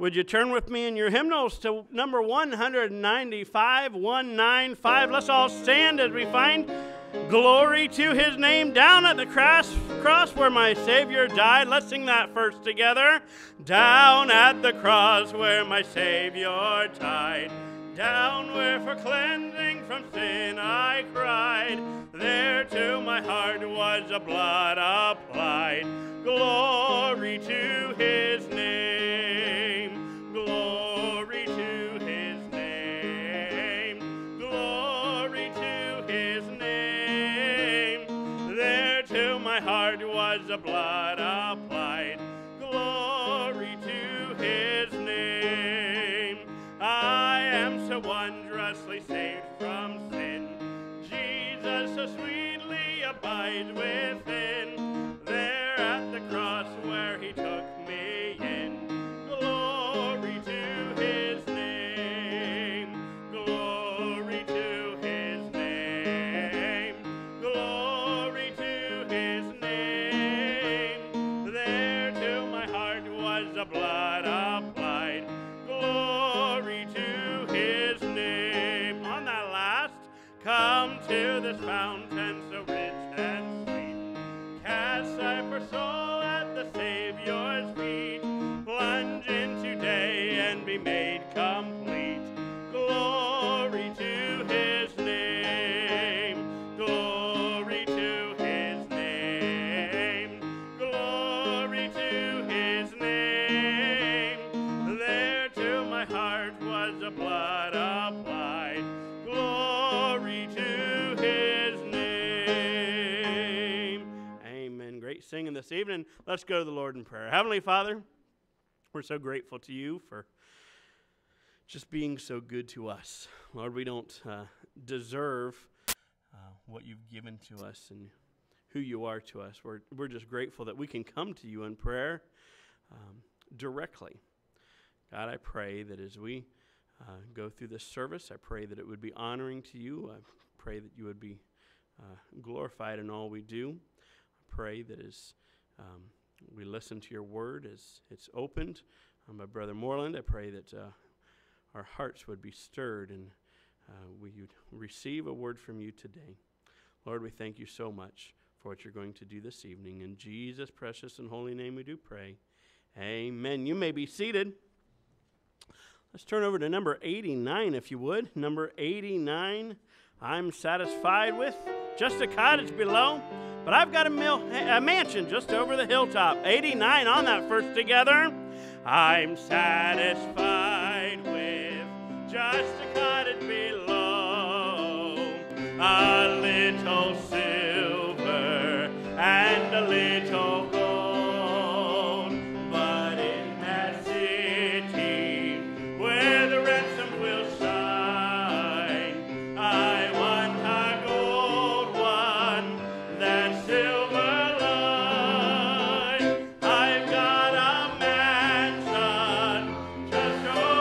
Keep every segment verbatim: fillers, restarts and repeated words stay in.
Would you turn with me in your hymnals to number one ninety-five, one ninety-five. Let's all stand as we find glory to his name. Down at the cross, cross where my Savior died. Let's sing that first together. Down at the cross where my Savior died. Down where for cleansing from sin I cried. There to my heart was a blood applied. Glory to his name. Glory to his name. Glory to his name. There to my heart was a blood applied. Glory to his name. I am so wondrously saved from sin. Jesus so sweetly abides within. There at the cross where he took me in. Glory to his name. Glory to his name. Glory to his name. There to my heart was the blood applied. Glory to his name. On that last, come to this fountain so rich and sweet. Cast thy poor soul at the Savior's feet. Plunge into day and be made complete. Glory to his name. Glory to his name. Glory to his name. There to my heart was the blood applied. Glory to his name. Amen. Great singing this evening. Let's go to the Lord in prayer. Heavenly Father, we're so grateful to you for just being so good to us. Lord, we don't uh, deserve uh, what you've given to us and who you are to us. We're, we're just grateful that we can come to you in prayer um, directly. God, I pray that as we uh, go through this service, I pray that it would be honoring to you. I pray that you would be uh, glorified in all we do. I pray that as um, we listen to your word, as it's opened, uh, my brother Morland, I pray that uh, our hearts would be stirred and uh, we would receive a word from you today. Lord, we thank you so much for what you're going to do this evening. In Jesus' precious and holy name we do pray. Amen. You may be seated. Let's turn over to number eighty-nine, if you would. Number eighty-nine, I'm satisfied with just a cottage below, but I've got a, mil- a mansion just over the hilltop. eighty-nine on that first together. I'm satisfied with just a cottage below, a little silver and a little gold, but in that city where the ransom will shine, I want a gold one, that silver line. I've got a mansion just over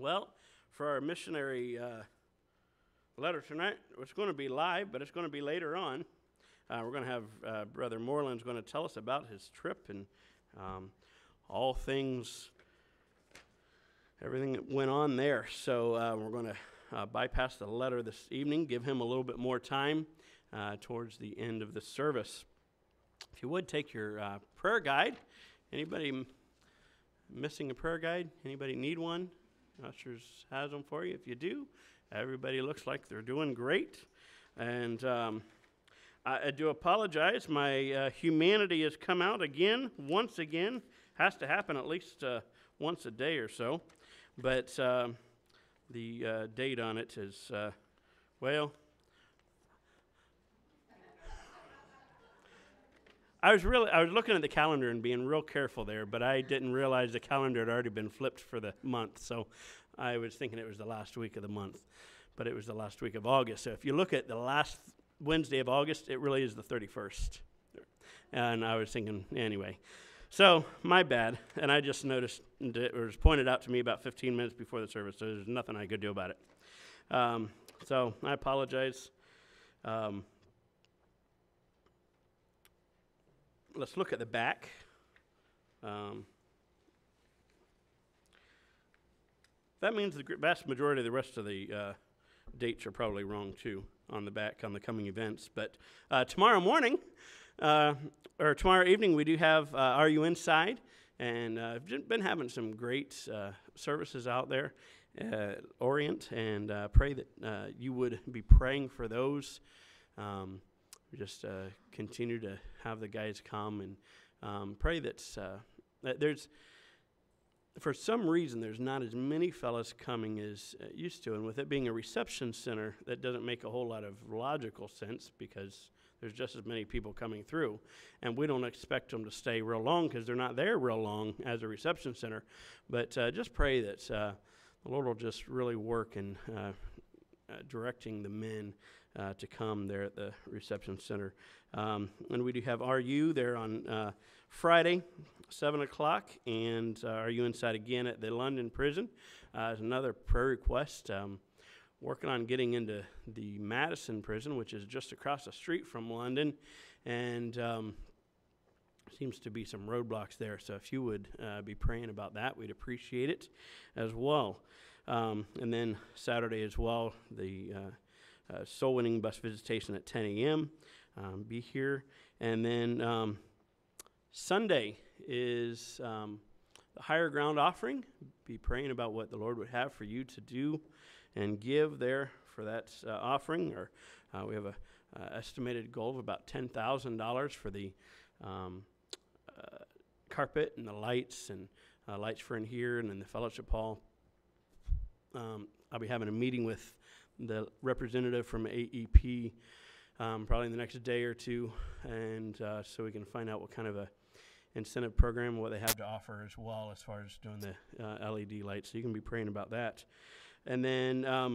Well, for our missionary uh, letter tonight, it's going to be live, but it's going to be later on. Uh, we're going to have uh, Brother Morland's going to tell us about his trip and um, all things, everything that went on there. So uh, we're going to uh, bypass the letter this evening, give him a little bit more time uh, towards the end of the service. If you would, take your uh, prayer guide. Anybody m- missing a prayer guide? Anybody need one? Ushers has them for you. If you do, everybody looks like they're doing great. And um, I, I do apologize. My uh, humanity has come out again, once again. Has to happen at least uh, once a day or so. But uh, the uh, date on it is, uh, well, I was really, I was looking at the calendar and being real careful there, but I didn't realize the calendar had already been flipped for the month. So I was thinking it was the last week of the month, but it was the last week of August. So if you look at the last Wednesday of August, it really is the thirty-first. And I was thinking, anyway. So, my bad. And I just noticed, it was pointed out to me about fifteen minutes before the service, so there's nothing I could do about it. Um, so, I apologize. Um, let's look at the back. Um, that means the vast majority of the rest of the uh, dates are probably wrong, too, on the back, on the coming events. But uh, tomorrow morning, uh, or tomorrow evening, we do have uh, Are You Inside? And uh, I've been having some great uh, services out there, uh, Orient, and uh, pray that uh, you would be praying for those. Um, just uh, continue to have the guys come and um, pray that, uh, that there's, for some reason, there's not as many fellas coming as uh, used to. And with it being a reception center, that doesn't make a whole lot of logical sense because there's just as many people coming through. And we don't expect them to stay real long because they're not there real long as a reception center. But uh, just pray that uh, the Lord will just really work in uh, uh, directing the men uh, to come there at the reception center. Um, and we do have R U there on uh, Friday, seven o'clock, and uh, Are You Inside again at the London prison. Uh, there's another prayer request. Um, working on getting into the Madison prison, which is just across the street from London, and um, seems to be some roadblocks there. So if you would uh, be praying about that, we'd appreciate it as well. Um, and then Saturday as well, the uh, uh, soul winning bus visitation at ten a.m. Um, be here. And then um, Sunday is um, the higher ground offering. Be praying about what the Lord would have for you to do and give there for that uh, offering. Or uh, we have a uh, estimated goal of about ten thousand dollars for the um, uh, carpet and the lights and uh, lights for in here and in the fellowship hall. Um, I'll be having a meeting with the representative from A E P um, probably in the next day or two, and uh, so we can find out what kind of a incentive program, what they have to offer as well as far as doing the uh, L E D lights. So you can be praying about that. And then um,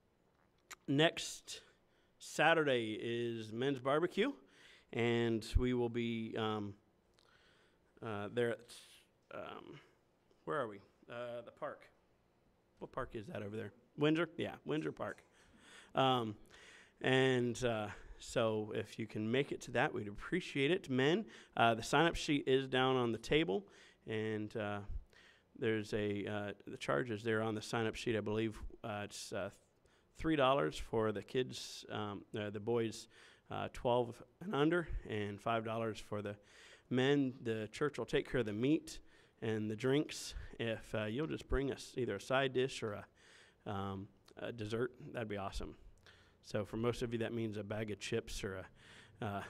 next Saturday is men's barbecue, and we will be um, uh, there at, um, where are we? Uh, the park. What park is that over there? Windsor? Yeah, Windsor Park. Um, and uh, so if you can make it to that, we'd appreciate it. Men, uh, the sign-up sheet is down on the table, and uh, there's a, uh, the charges there on the sign-up sheet, I believe. Uh, it's uh, three dollars for the kids, um, uh, the boys uh, twelve and under, and five dollars for the men. The church will take care of the meat and the drinks. If uh, you'll just bring us either a side dish or a, um, a dessert, that'd be awesome. So for most of you, that means a bag of chips or a...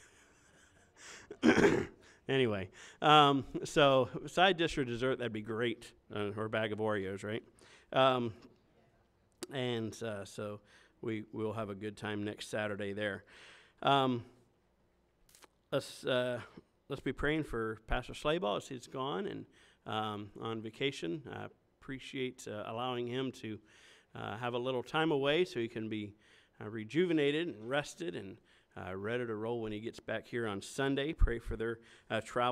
Uh, Anyway, um, so side dish or dessert, that'd be great, uh, or a bag of Oreos, right? Um, and uh, so we will have a good time next Saturday there. Um, let's uh, let's be praying for Pastor Slayball as he's gone and um, on vacation. I appreciate uh, allowing him to uh, have a little time away so he can be uh, rejuvenated and rested and Uh, ready to roll when he gets back here on Sunday. Pray for their uh, travel.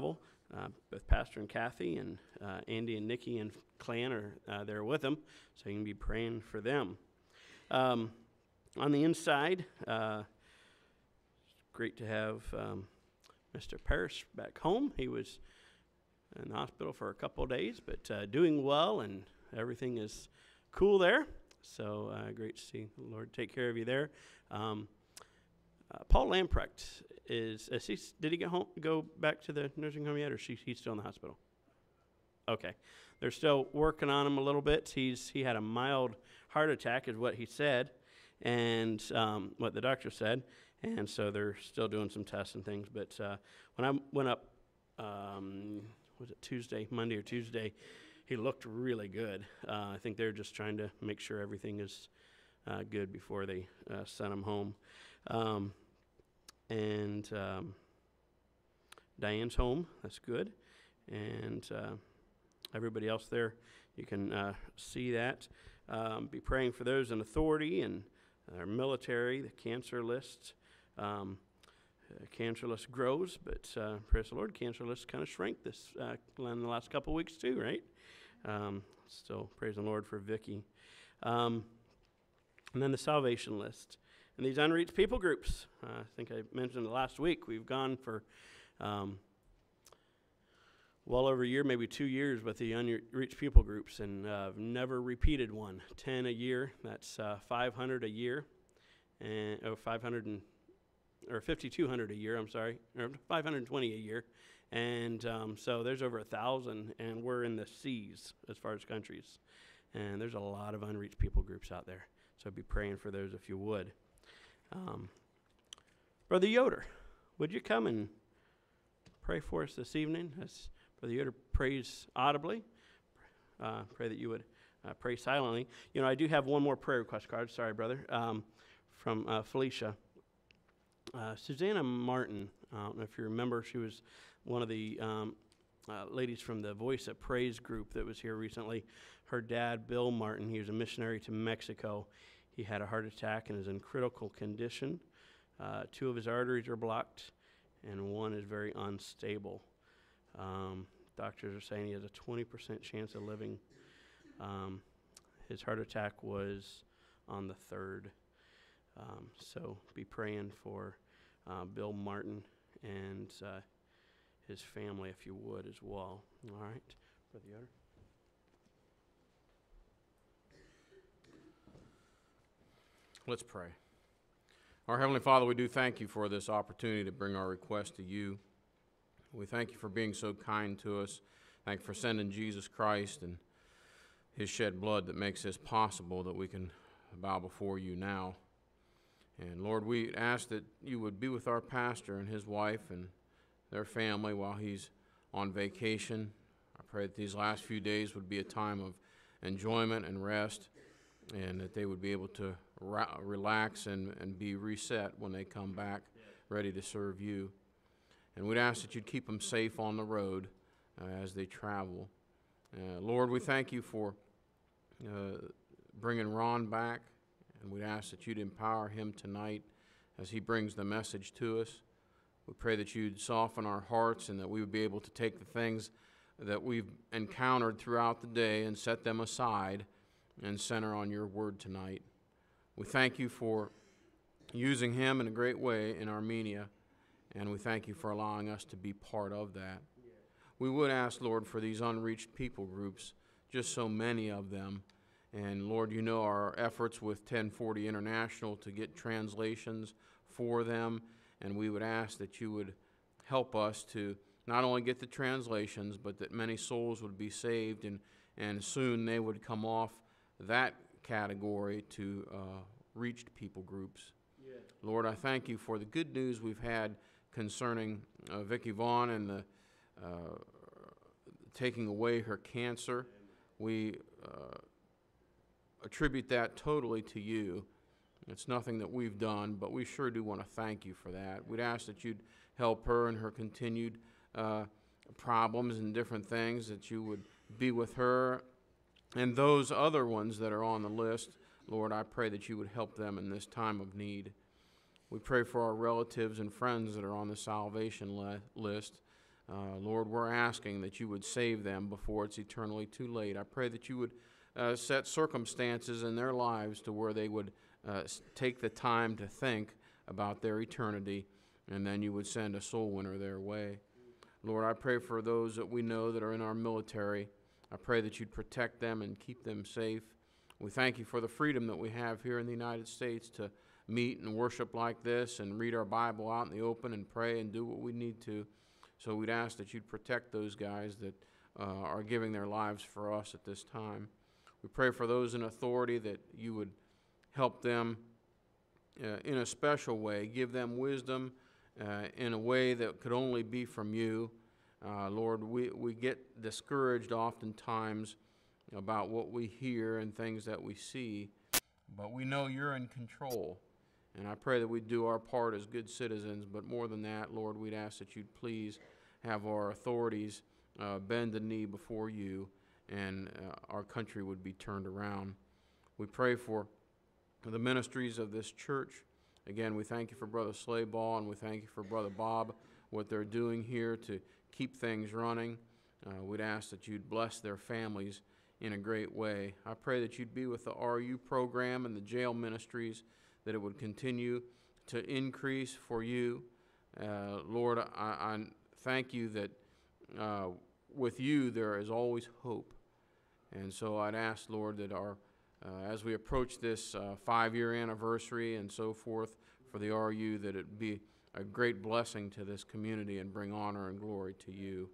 uh, both Pastor and Kathy and uh, Andy and Nikki and Clan are uh, there with them, so you can be praying for them. Um, on the inside, uh, great to have um, Mister Parrish back home. He was in the hospital for a couple of days, but uh, doing well, and everything is cool there. So uh, great to see the Lord take care of you there. Um, uh, Paul Lamprecht is, is he, did he go home, go back to the nursing home yet, or is he, he's still in the hospital? Okay. They're still working on him a little bit. He's He had a mild heart attack is what he said, and um, what the doctor said, and so they're still doing some tests and things. But uh, when I went up, um, was it Tuesday, Monday or Tuesday, he looked really good. Uh, I think they're just trying to make sure everything is uh, good before they uh, send him home. Um, and um, Diane's home. That's good. And uh, everybody else there, you can uh, see that. Um, be praying for those in authority and our military, the cancer list. Um, uh, cancer list grows, but uh, praise the Lord, cancer list kind of shrank this uh, in the last couple of weeks too, right? Um, still praise the Lord for Vicky. Um, and then the salvation list. And these unreached people groups, uh, I think I mentioned last week, we've gone for um, well over a year, maybe two years with the unreached people groups, and uh, I've never repeated one. ten a year, that's uh, five hundred a year, and oh, five hundred and, or fifty-two hundred a year, I'm sorry, or five hundred twenty a year. And um, so there's over a thousand, and we're in the C's as far as countries. And there's a lot of unreached people groups out there. So be praying for those if you would. Um, Brother Yoder, would you come and pray for us this evening? As Brother Yoder prays audibly, uh, pray that you would uh, pray silently. You know, I do have one more prayer request card. Sorry, brother, um, from uh, Felicia. Uh, Susanna Martin, I don't know if you remember, she was one of the um, uh, ladies from the Voice of Praise group that was here recently. Her dad, Bill Martin, he was a missionary to Mexico. He had a heart attack and is in critical condition. Uh, two of his arteries are blocked, and one is very unstable. Um, doctors are saying he has a twenty percent chance of living. Um, his heart attack was on the third. Um, so be praying for uh, Bill Martin and uh, his family, if you would, as well. All right, Brother Yoder. Let's pray. Our Heavenly Father, we do thank you for this opportunity to bring our request to you. We thank you for being so kind to us. Thank you for sending Jesus Christ and his shed blood that makes this possible, that we can bow before you now. And Lord, we ask that you would be with our pastor and his wife and their family while he's on vacation. I pray that these last few days would be a time of enjoyment and rest, and that they would be able to ra- relax and, and be reset when they come back, ready to serve you. And we'd ask that you'd keep them safe on the road uh, as they travel. Uh, Lord, we thank you for uh, bringing Ron back, and we'd ask that you'd empower him tonight as he brings the message to us. We pray that you'd soften our hearts and that we would be able to take the things that we've encountered throughout the day and set them aside and center on your word tonight. We thank you for using him in a great way in Armenia, and we thank you for allowing us to be part of that. Yeah. We would ask, Lord, for these unreached people groups, just so many of them. And Lord, you know our efforts with ten forty International to get translations for them, and we would ask that you would help us to not only get the translations, but that many souls would be saved, and, and soon they would come off that category to uh, reached people groups. Yeah. Lord, I thank you for the good news we've had concerning uh, Vicky Vaughn and the uh, taking away her cancer. We uh, attribute that totally to you. It's nothing that we've done, but we sure do want to thank you for that. We'd ask that you'd help her in her continued uh, problems and different things, that you would be with her. And those other ones that are on the list, Lord, I pray that you would help them in this time of need. We pray for our relatives and friends that are on the salvation le- list. Uh, Lord, we're asking that you would save them before it's eternally too late. I pray that you would uh, set circumstances in their lives to where they would uh, take the time to think about their eternity, and then you would send a soul winner their way. Lord, I pray for those that we know that are in our military. I pray that you'd protect them and keep them safe. We thank you for the freedom that we have here in the United States to meet and worship like this and read our Bible out in the open and pray and do what we need to. So we'd ask that you'd protect those guys that uh, are giving their lives for us at this time. We pray for those in authority that you would help them uh, in a special way, give them wisdom uh, in a way that could only be from you. Uh, Lord, we, we get discouraged oftentimes about what we hear and things that we see, but we know you're in control. And I pray that we do our part as good citizens, but more than that, Lord, we'd ask that you'd please have our authorities uh, bend the knee before you, and uh, our country would be turned around. We pray for the ministries of this church. Again, we thank you for Brother Slayball, and we thank you for Brother Bob, what they're doing here to keep things running. Uh, we'd ask that you'd bless their families in a great way. I pray that you'd be with the R U program and the jail ministries, that it would continue to increase for you. Uh, Lord, I, I thank you that uh, with you there is always hope. And so I'd ask, Lord, that our uh, as we approach this uh, five-year anniversary and so forth for the R U, that it be a great blessing to this community and bring honor and glory to you.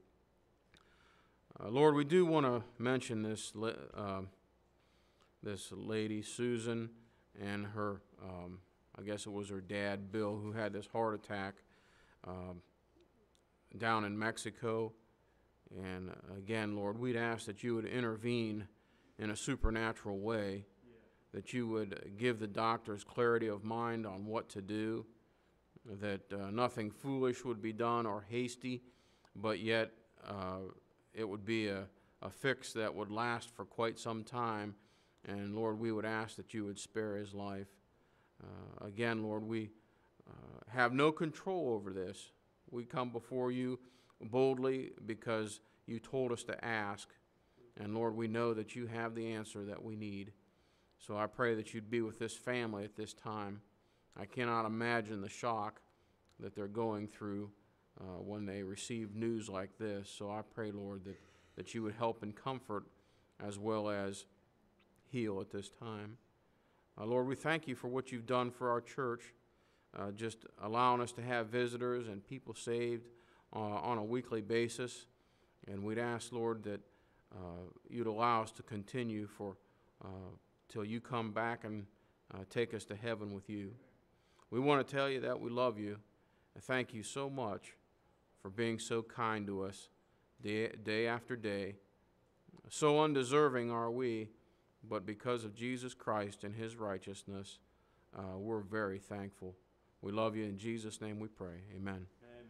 Uh, Lord, we do want to mention this, uh, this lady, Susan, and her, um, I guess it was her dad, Bill, who had this heart attack um, down in Mexico. And again, Lord, we'd ask that you would intervene in a supernatural way, yeah. that you would give the doctors clarity of mind on what to do, that uh, nothing foolish would be done or hasty, but yet uh, it would be a, a fix that would last for quite some time. And, Lord, we would ask that you would spare his life. Uh, again, Lord, we uh, have no control over this. We come before you boldly because you told us to ask. And, Lord, we know that you have the answer that we need. So I pray that you'd be with this family at this time. I cannot imagine the shock that they're going through uh, when they receive news like this. So I pray, Lord, that, that you would help and comfort as well as heal at this time. Uh, Lord, we thank you for what you've done for our church, uh, just allowing us to have visitors and people saved uh, on a weekly basis. And we'd ask, Lord, that uh, you'd allow us to continue for uh, till you come back and uh, take us to heaven with you. We want to tell you that we love you and thank you so much for being so kind to us day, day after day. So undeserving are we, but because of Jesus Christ and his righteousness, uh, we're very thankful. We love you. In Jesus' name we pray. Amen. Amen.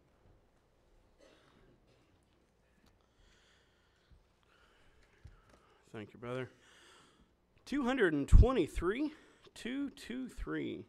Thank you, brother. two twenty-three, two twenty-three.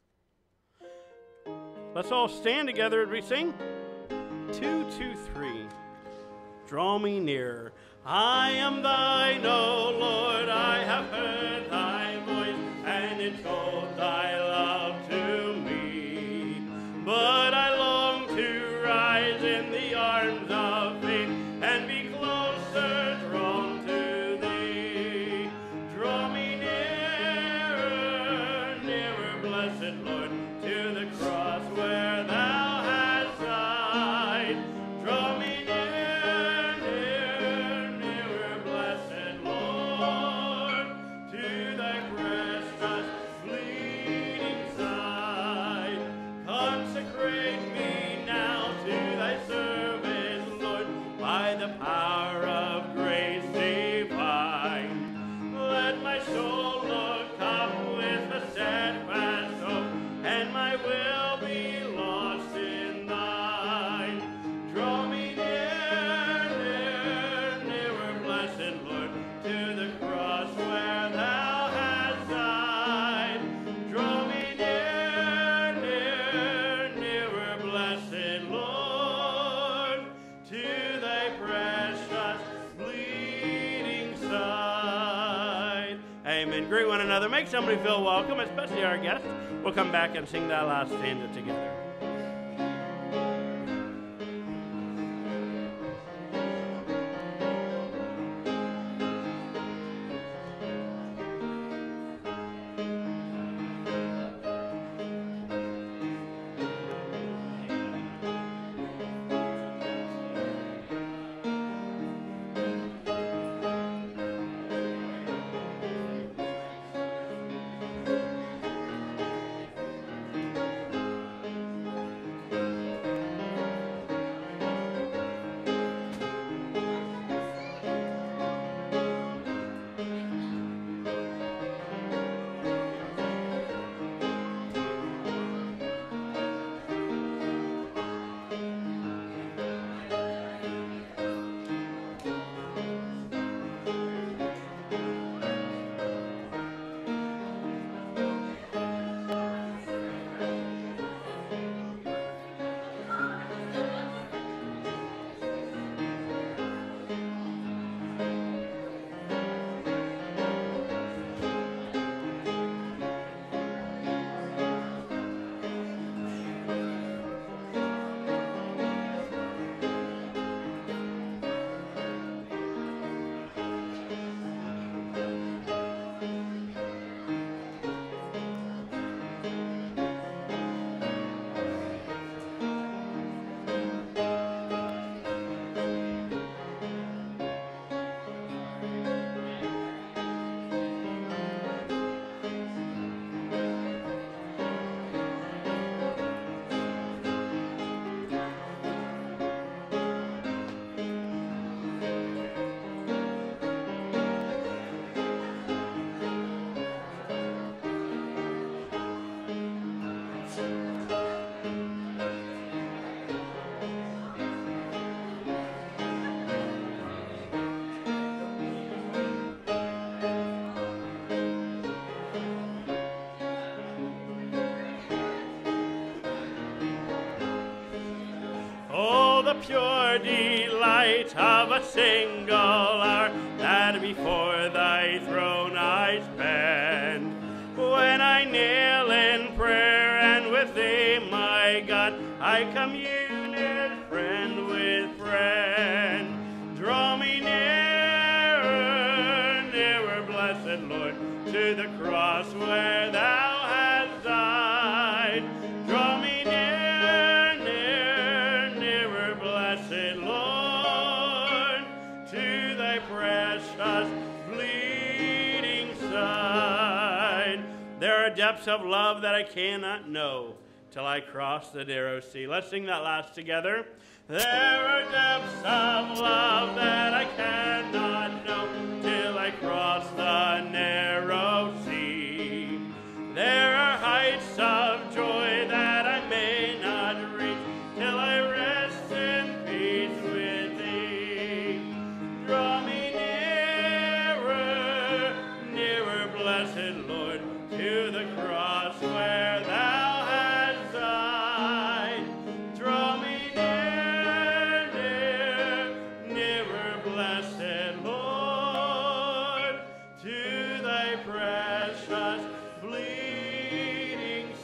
Let's all stand together as we sing. two twenty-three. Draw me near. I am thine, O Lord. I have heard thy voice, and it told thy love to me. But I long to rise in the arms of faith and be closer drawn to thee. Draw me nearer, nearer, blessed Lord, to the cross where thou hast died. Draw me near, near, nearer, blessed Lord. Amen. Greet one another. Make somebody feel welcome, especially our guests. We'll come back and sing that last stanza together. Pure delight of a single hour that before thy throne I spend, when I kneel in prayer and with thee, my God, I commune as friend with friend. Draw me nearer, nearer, blessed Lord, to the cross where thou hast died. Draw me depths of love that I cannot know till I cross the narrow sea. Let's sing that last together. There are depths of love that I cannot know till I cross the narrow sea. There are heights of joy that I may not reach till I rest in peace with thee. Draw me nearer, nearer, blessed Lord, to the cross where thou hast died. Draw me near, near, nearer, blessed Lord, to thy precious bleeding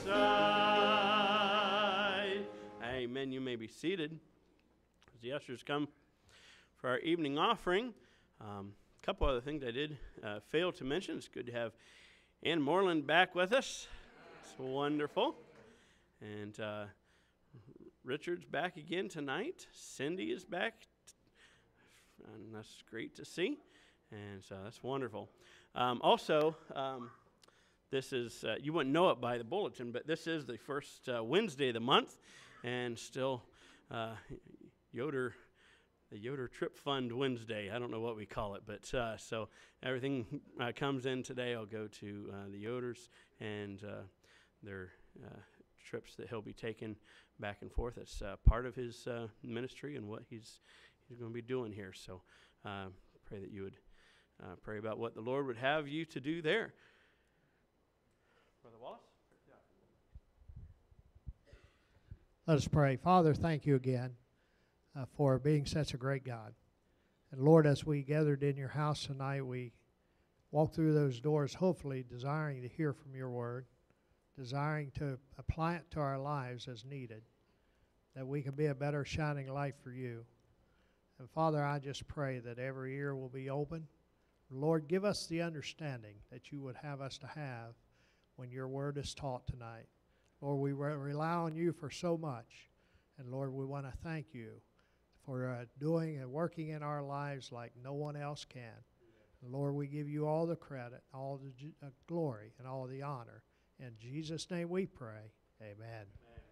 side. Amen. You may be seated as the ushers come for our evening offering. Um, a couple other things I did uh, fail to mention. It's good to have Ann Morland back with us. It's wonderful. And uh, Richard's back again tonight. Cindy is back. And that's great to see. And so that's wonderful. Um, also, um, this is, uh, you wouldn't know it by the bulletin, but this is the first uh, Wednesday of the month. And still, uh, Yoder... the Yoder Trip Fund Wednesday. I don't know what we call it, but uh, so everything uh, comes in today. I'll go to uh, the Yoders and uh, their uh, trips that he'll be taking back and forth. It's uh, part of his uh, ministry and what he's he's going to be doing here. So uh, pray that you would uh, pray about what the Lord would have you to do there. Brother Wallace? Let us pray. Father, thank you again Uh, for being such a great God. And Lord, as we gathered in your house tonight, we walk through those doors, hopefully desiring to hear from your word, desiring to apply it to our lives as needed, that we can be a better shining light for you. And Father, I just pray that every ear will be open. Lord, give us the understanding that you would have us to have when your word is taught tonight. Lord, we re- rely on you for so much. And Lord, we want to thank you for uh, doing and working in our lives like no one else can. And Lord, we give you all the credit, all the ju- uh, glory, and all the honor. In Jesus' name we pray. Amen.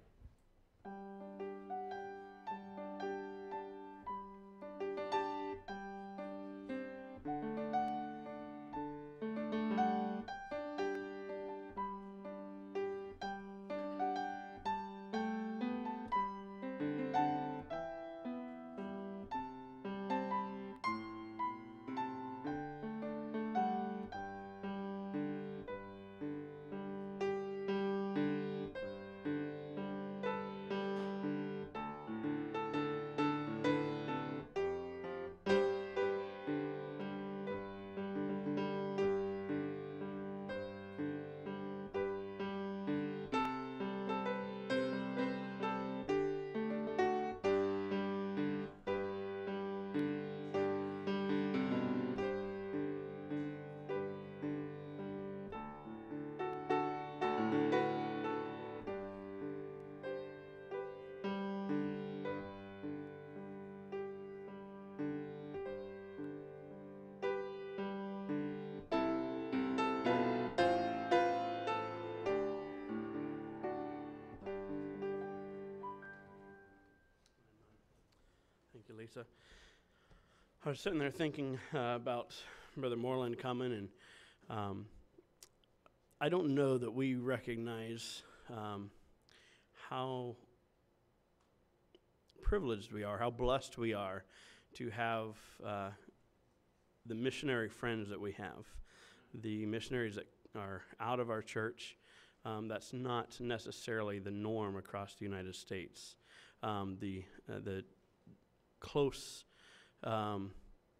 Thank you, Lisa. I was sitting there thinking uh, about Brother Morland coming, and um, I don't know that we recognize um, how privileged we are, how blessed we are to have uh, the missionary friends that we have, the missionaries that are out of our church. Um, that's not necessarily the norm across the United States. Um, the uh, the close um,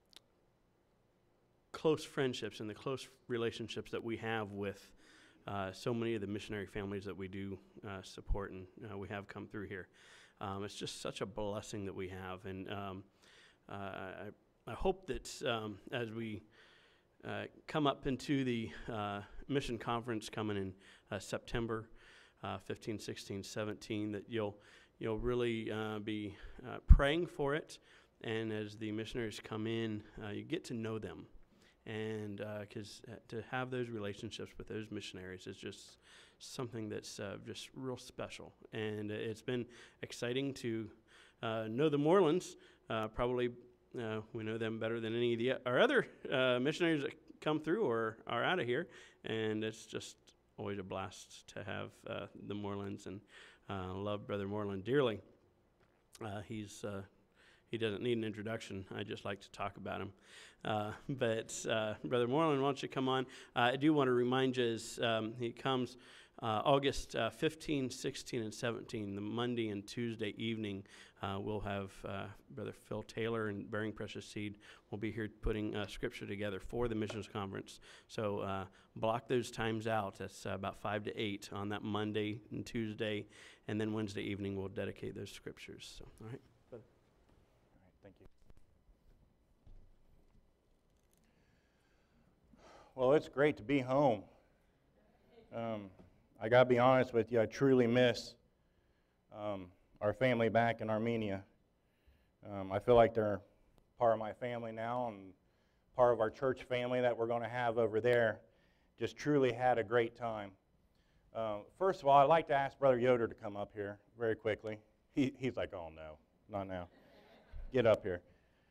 close friendships and the close relationships that we have with uh, so many of the missionary families that we do uh, support and uh, we have come through here. Um, it's just such a blessing that we have, and um, uh, I, I hope that um, as we uh, come up into the uh, mission conference coming in uh, September uh, fifteen, sixteen, seventeen, that you'll you'll really uh, be uh, praying for it, and as the missionaries come in, uh, you get to know them, and because uh, uh, to have those relationships with those missionaries is just something that's uh, just real special, and it's been exciting to uh, know the Morlands. Uh, probably uh, we know them better than any of the our other uh, missionaries that come through or are out of here, and it's just always a blast to have uh, the Morlands, and uh, love Brother Morland dearly. Uh, he's uh, he doesn't need an introduction. I just like to talk about him. Uh, but uh, Brother Morland, why don't you come on? Uh, I do want to remind you as um, he comes uh, August uh, fifteen, sixteen, and seventeen, the Monday and Tuesday evening, uh, we'll have uh, Brother Phil Taylor and Bearing Precious Seed will be here putting uh, scripture together for the missions conference. So uh, block those times out. That's uh, about five to eight on that Monday and Tuesday, and then Wednesday evening we'll dedicate those scriptures. So, all right. All right, thank you. Well, it's great to be home. Um, I got to be honest with you, I truly miss um, our family back in Armenia. Um, I feel like they're part of my family now and part of our church family that we're going to have over there. Just truly had a great time. Uh, first of all, I'd like to ask Brother Yoder to come up here very quickly. He, he's like, oh no, not now. Get up here.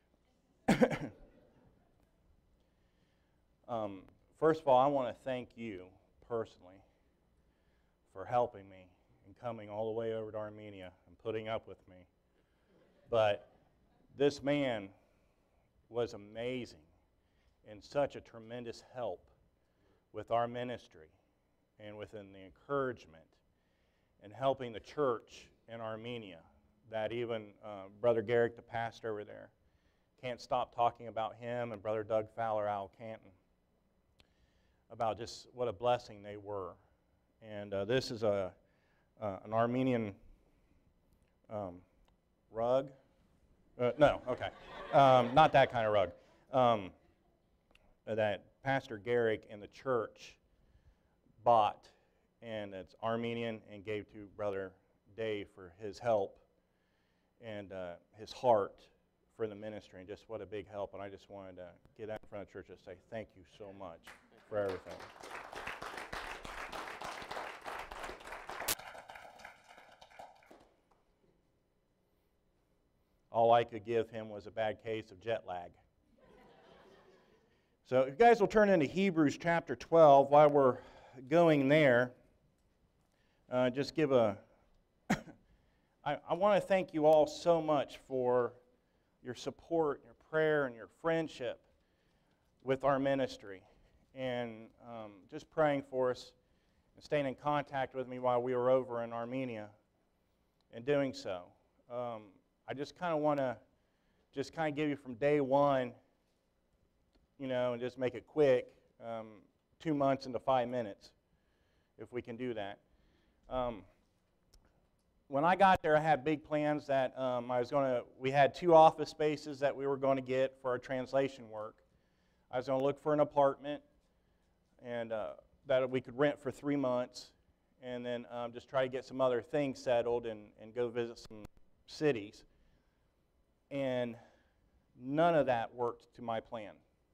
um, first of all, I want to thank you personally for helping me and coming all the way over to Armenia and putting up with me. But this man was amazing and such a tremendous help with our ministry and within the encouragement and helping the church in Armenia, that even uh, Brother Garrick, the pastor over there, can't stop talking about him, and Brother Doug Fowler, Al Canton. about just what a blessing they were. And uh, this is a uh, an Armenian um, rug. Uh, no, okay, um, not that kind of rug. Um, that Pastor Garrick and the church bought, and it's Armenian, and gave to Brother Dave for his help and uh, his heart for the ministry, and just what a big help. And I just wanted to get out in front of the church and say thank you so much for everything. All I could give him was a bad case of jet lag. So if you guys will turn into Hebrews chapter twelve, while we're going there, uh, just give a... I, I want to thank you all so much for your support, your prayer, and your friendship with our ministry, and um, just praying for us and staying in contact with me while we were over in Armenia and doing so. Um, I just kind of want to just kind of give you from day one, you know, and just make it quick, um, two months into five minutes, if we can do that. Um, when I got there, I had big plans that um, I was going to, we had two office spaces that we were going to get for our translation work. I was going to look for an apartment and uh, that we could rent for three months and then um, just try to get some other things settled and, and go visit some cities. And none of that worked to my plan.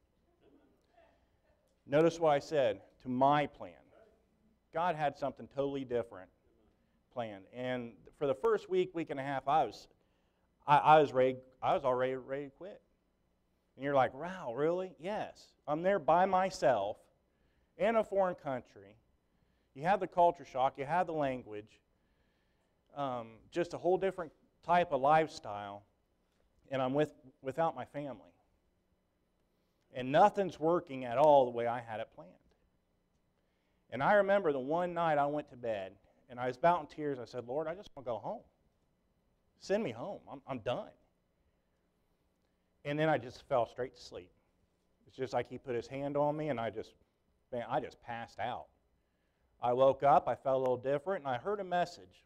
Notice what I said, to my plan. God had something totally different planned. And for the first week, week and a half, I was, I, I was ready, I was already ready to quit. And you're like, wow, really? Yes. I'm there by myself in a foreign country. You have the culture shock, you have the language, um, just a whole different type of lifestyle. And I'm with, without my family. And nothing's working at all the way I had it planned. And I remember the one night I went to bed, and I was about in tears. I said, Lord, I just want to go home. Send me home. I'm, I'm done. And then I just fell straight to sleep. It's just like he put his hand on me, and I just, man, I just passed out. I woke up, I felt a little different, and I heard a message.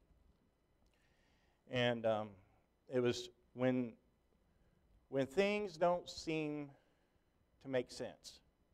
And um, it was when... When things don't seem to make sense.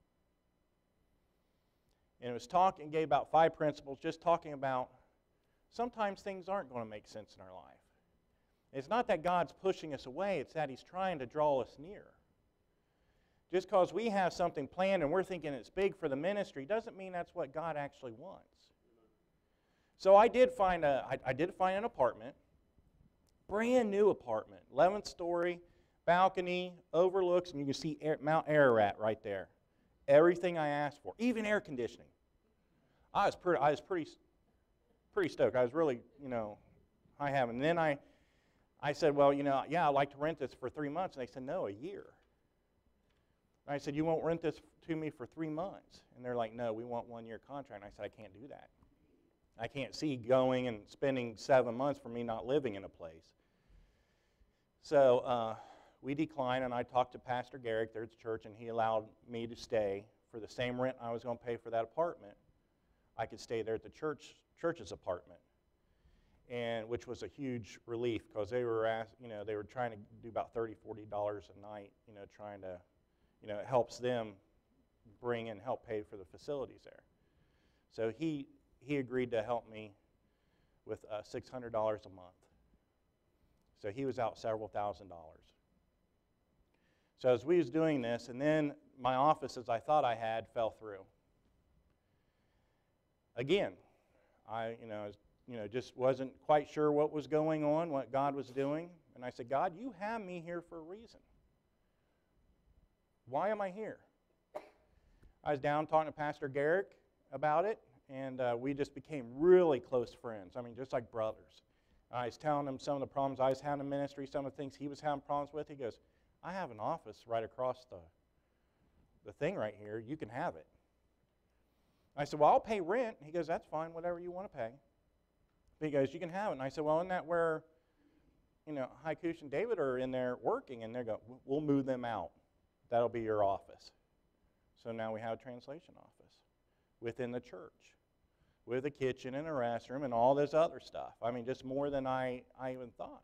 And it was talking, gave about five principles, just talking about sometimes things aren't going to make sense in our life. It's not that God's pushing us away, it's that He's trying to draw us near. Just because we have something planned and we're thinking it's big for the ministry doesn't mean that's what God actually wants. So I did find a, I, I did find an apartment, brand new apartment, eleventh story, balcony, overlooks, and you can see air, Mount Ararat right there. Everything I asked for, even air conditioning. I was pretty, I was pretty, pretty stoked. I was really, you know, high heaven. And then I, I said, well, you know, yeah, I'd like to rent this for three months. And they said, no, a year. And I said, you won't rent this to me for three months. And they're like, no, we want one-year contract. And I said, I can't do that. I can't see going and spending seven months for me not living in a place. So, uh, we declined, and I talked to Pastor Garrick there at the church, and he allowed me to stay for the same rent I was going to pay for that apartment. I could stay there at the church church's apartment, and which was a huge relief because they were asked, you know, they were trying to do about thirty, forty dollars a night, you know, trying to, you know, it helps them bring and help pay for the facilities there. So he he agreed to help me with uh, six hundred dollars a month. So he was out several thousand dollars. So as we was doing this, and then my office, as I thought I had, fell through. Again, I, you know, was, you know, just wasn't quite sure what was going on, what God was doing. And I said, God, you have me here for a reason. Why am I here? I was down talking to Pastor Garrick about it, and uh, we just became really close friends. I mean, just like brothers. I was telling him some of the problems I was having in ministry, some of the things he was having problems with. He goes, I have an office right across the, the thing right here. You can have it. I said, well, I'll pay rent. He goes, that's fine, whatever you want to pay. He goes, you can have it. And I said, well, isn't that where, you know, Haikush and David are in there working? And they go, we'll move them out. That'll be your office. So now we have a translation office. within the church, with a kitchen and a restroom and all this other stuff. I mean, just more than I, I even thought.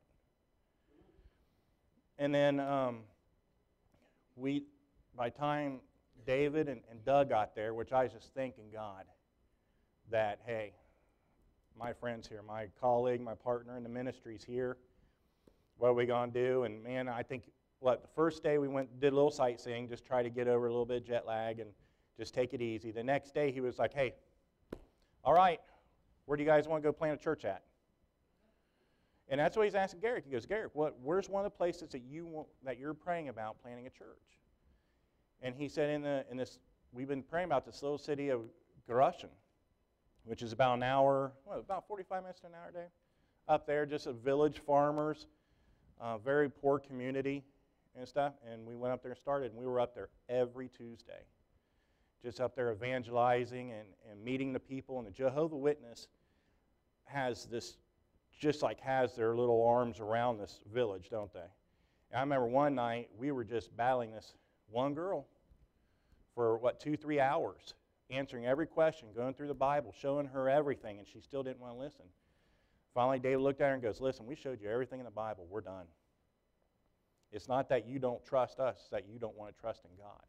And then um, we, by the time David and, and Doug got there, which I was just thanking God that, hey, my friend's here, my colleague, my partner in the ministry's here. What are we going to do? And man, I think, what, the first day we went did a little sightseeing, just try to get over a little bit of jet lag and just take it easy. The next day he was like, hey, all right, where do you guys want to go plant a church at? And that's what he's asking Garrick. He goes, Garrick, what, where's one of the places that, you want, that you're praying about planting a church? And he said, in, the, in this, we've been praying about this little city of Garushin, which is about an hour, what, about forty-five minutes to an hour a day, up there, just a village, farmers, uh, very poor community and stuff. And we went up there and started, and we were up there every Tuesday, just up there evangelizing and, and meeting the people. And the Jehovah's Witness has this, just like has their little arms around this village, don't they? And I remember one night, we were just battling this one girl for, what, two, three hours, answering every question, going through the Bible, showing her everything, and she still didn't want to listen. Finally, David looked at her and goes, listen, we showed you everything in the Bible. We're done. It's not that you don't trust us, it's that you don't want to trust in God.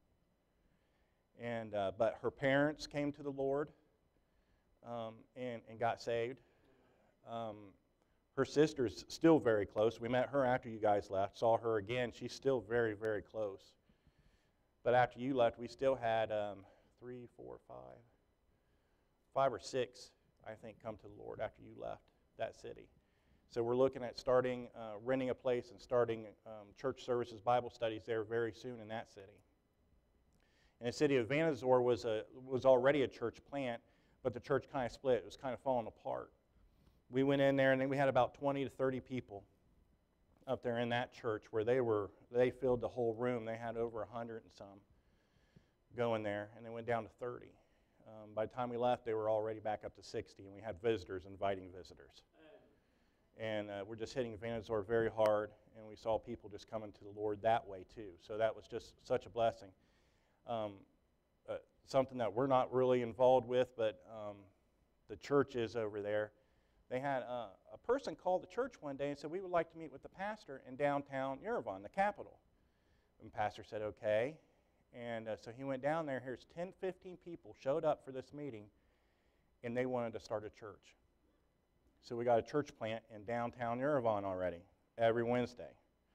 And uh, but her parents came to the Lord um, and, and got saved. Um, her sister's still very close. We met her after you guys left, saw her again. She's still very, very close. But after you left, we still had um, three, four, five, five or six, I think, come to the Lord after you left that city. So we're looking at starting, uh, renting a place and starting um, church services, Bible studies there very soon in that city. And the city of Vanazor was, a, was already a church plant, but the church kind of split. It was kind of falling apart. We went in there, and then we had about twenty to thirty people up there in that church where they were, they filled the whole room. They had over a hundred and some going there, and they went down to thirty. Um, by the time we left, they were already back up to sixty, and we had visitors inviting visitors. And uh, we're just hitting Vanazor very hard, and we saw people just coming to the Lord that way too. So that was just such a blessing. Um, uh, something that we're not really involved with, but um, the church is over there. They had uh, a person called the church one day and said, we would like to meet with the pastor in downtown Yerevan, the capital. And the pastor said, okay. And uh, so he went down there. Here's ten, fifteen people showed up for this meeting, and they wanted to start a church. So we got a church plant in downtown Yerevan already, every Wednesday.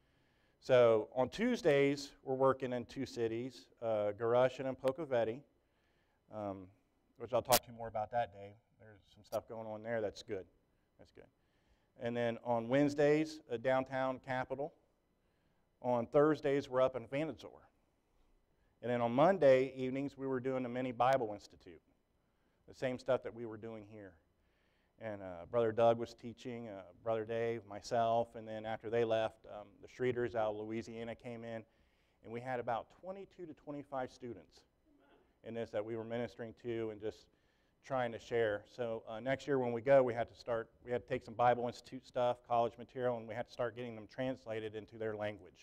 So on Tuesdays, we're working in two cities, uh, Garushin and Pocoveti, um, which I'll talk to you more about that day. There's some stuff going on there that's good. That's good. And then on Wednesdays, a downtown capital. On Thursdays, we're up in Vanazor. And then on Monday evenings, we were doing the Mini Bible Institute, the same stuff that we were doing here. And uh, Brother Doug was teaching, uh, Brother Dave, myself, and then after they left, um, the Schreeders out of Louisiana came in, and we had about twenty-two to twenty-five students in this that we were ministering to and just trying to share. So uh, next year when we go, we had to start, we had to take some Bible Institute stuff, college material, and we had to start getting them translated into their language.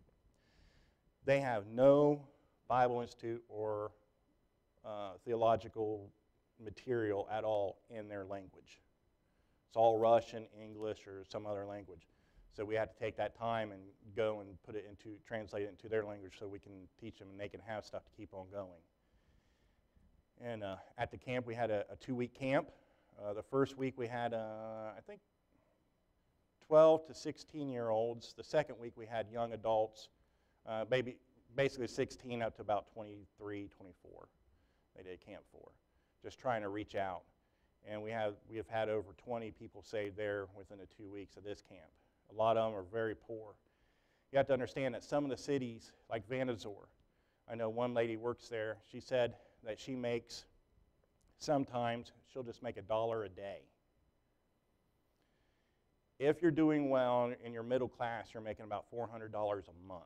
They have no Bible Institute or uh, theological material at all in their language. It's all Russian, English, or some other language. So we had to take that time and go and put it into, translate it into their language so we can teach them and they can have stuff to keep on going. And uh, at the camp, we had a, a two-week camp. Uh, the first week we had, uh, I think, twelve to sixteen-year-olds. The second week we had young adults, uh, maybe, basically sixteen up to about twenty-three, twenty-four they did camp for, just trying to reach out. And we have, we have had over twenty people saved there within the two weeks of this camp. A lot of them are very poor. You have to understand that some of the cities, like Vanazor, I know one lady works there, she said that she makes, sometimes, she'll just make a dollar a day. If you're doing well in your middle class, you're making about four hundred dollars a month.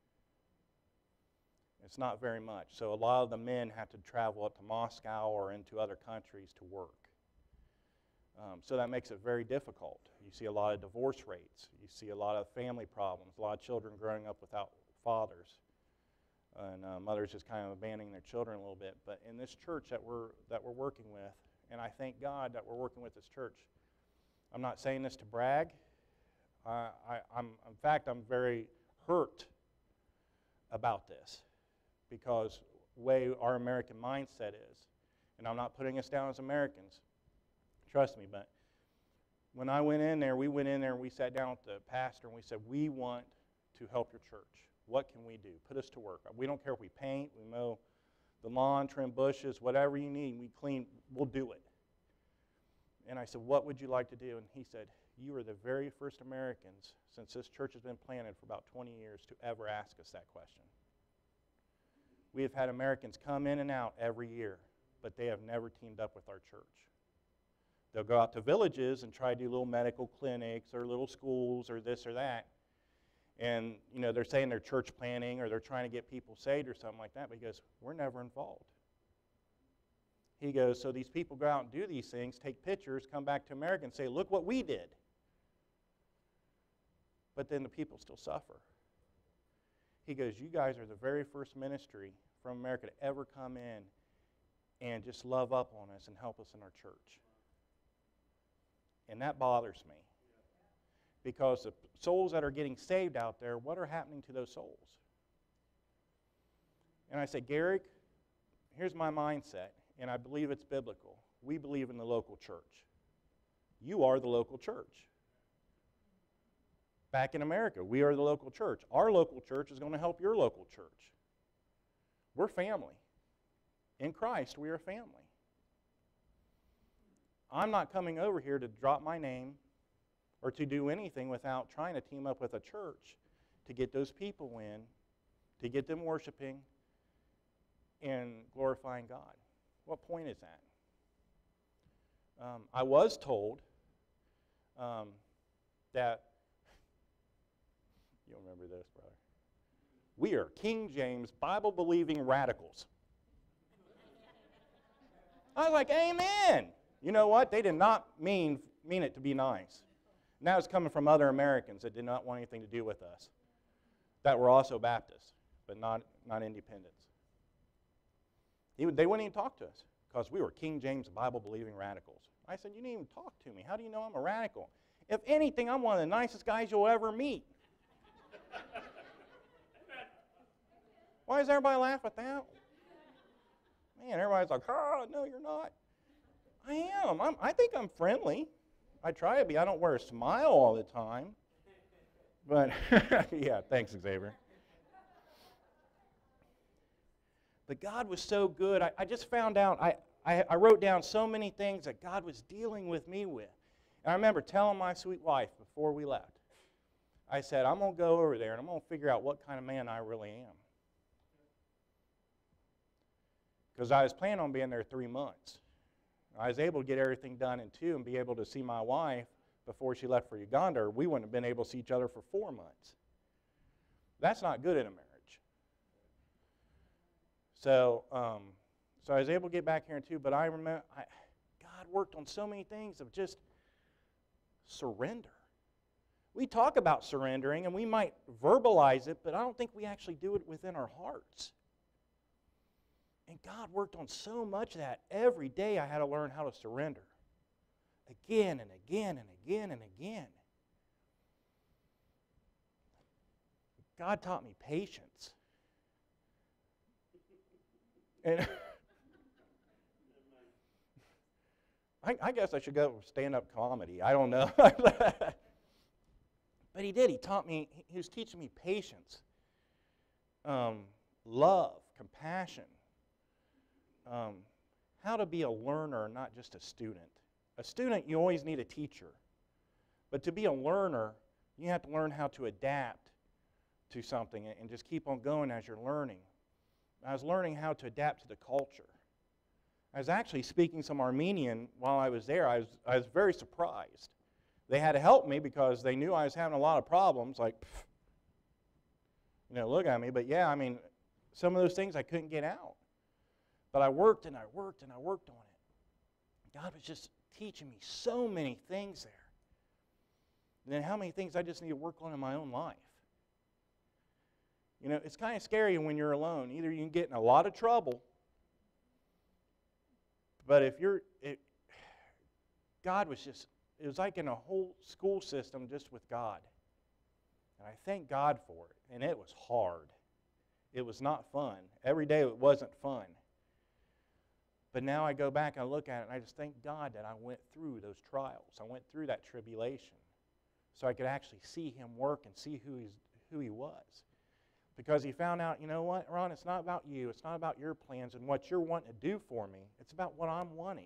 It's not very much. So a lot of the men have to travel up to Moscow or into other countries to work. Um, so that makes it very difficult. You see a lot of divorce rates. You see a lot of family problems, a lot of children growing up without fathers. and uh, mothers just kind of abandoning their children a little bit. But in this church that we're that we're working with, and I thank God that we're working with this church. I'm not saying this to brag. Uh, I, I'm, in fact, I'm very hurt about this because the way our American mindset is, and I'm not putting us down as Americans. Trust me, but when I went in there, we went in there and we sat down with the pastor and we said, we want to help your church. What can we do? Put us to work. We don't care if we paint, we mow the lawn, trim bushes, whatever you need, we clean, we'll do it. And I said, what would you like to do? And he said, you are the very first Americans since this church has been planted for about twenty years to ever ask us that question. We have had Americans come in and out every year, but they have never teamed up with our church. They'll go out to villages and try to do little medical clinics or little schools or this or that. And, you know, they're saying they're church planting or they're trying to get people saved or something like that, but he goes, we're never involved. He goes, so these people go out and do these things, take pictures, come back to America and say, look what we did. But then the people still suffer. He goes, you guys are the very first ministry from America to ever come in and just love up on us and help us in our church. And that bothers me. Because the souls that are getting saved out there, what are happening to those souls? And I said, Garrick, here's my mindset, and I believe it's biblical. We believe in the local church. You are the local church. Back in America, we are the local church. Our local church is going to help your local church. We're family. In Christ, we are family. I'm not coming over here to drop my name or to do anything without trying to team up with a church to get those people in, to get them worshiping and glorifying God. What point is that? Um, I was told um, that, you'll remember this, brother, we are King James Bible-believing radicals. I was like, amen. You know what? They did not mean, mean it to be nice. And that was coming from other Americans that did not want anything to do with us, that were also Baptists, but not, not independents. He would, they wouldn't even talk to us because we were King James Bible-believing radicals. I said, you didn't even talk to me. How do you know I'm a radical? If anything, I'm one of the nicest guys you'll ever meet. Why does everybody laugh at that? Man, everybody's like, oh, no, you're not. I am. I'm, I think I'm friendly. I try to be. I don't wear a smile all the time. But, yeah, thanks, Xavier. But God was so good. I, I just found out, I, I, I wrote down so many things that God was dealing with me with. And I remember telling my sweet wife before we left, I said, I'm going to go over there and I'm going to figure out what kind of man I really am. Because I was planning on being there three months. I was able to get everything done in two and be able to see my wife before she left for Uganda, or we wouldn't have been able to see each other for four months. That's not good in a marriage. So, um, so I was able to get back here in two, but I remember I, God worked on so many things of just surrender. We talk about surrendering, and we might verbalize it, but I don't think we actually do it within our hearts. And God worked on so much of that. Every day I had to learn how to surrender. Again and again and again and again. God taught me patience. And I, I guess I should go stand-up comedy. I don't know. But he did. He taught me, he was teaching me patience, um, love, compassion. Um, how to be a learner, not just a student. A student, you always need a teacher. But to be a learner, you have to learn how to adapt to something and just keep on going as you're learning. I was learning how to adapt to the culture. I was actually speaking some Armenian while I was there. I was, I was very surprised. They had to help me because they knew I was having a lot of problems, like, pff, you know, look at me. But yeah, I mean, some of those things I couldn't get out. But I worked and I worked and I worked on it. God was just teaching me so many things there. And then how many things I just need to work on in my own life. You know, it's kind of scary when you're alone. Either you can get in a lot of trouble, but if you're, it, God was just, it was like in a whole school system just with God. And I thank God for it. And it was hard. It was not fun. Every day it wasn't fun. But now I go back and I look at it and I just thank God that I went through those trials. I went through that tribulation so I could actually see Him work and see who, he's, who He was. Because He found out, you know what, Ron, it's not about you. It's not about your plans and what you're wanting to do for me. It's about what I'm wanting.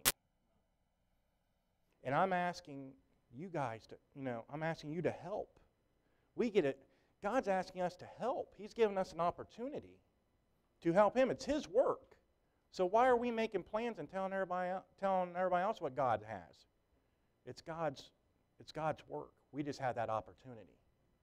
And I'm asking you guys to, you know, I'm asking you to help. We get it. God's asking us to help. He's given us an opportunity to help Him. It's His work. So why are we making plans and telling everybody, telling everybody else what God has? It's God's, it's God's work. We just had that opportunity.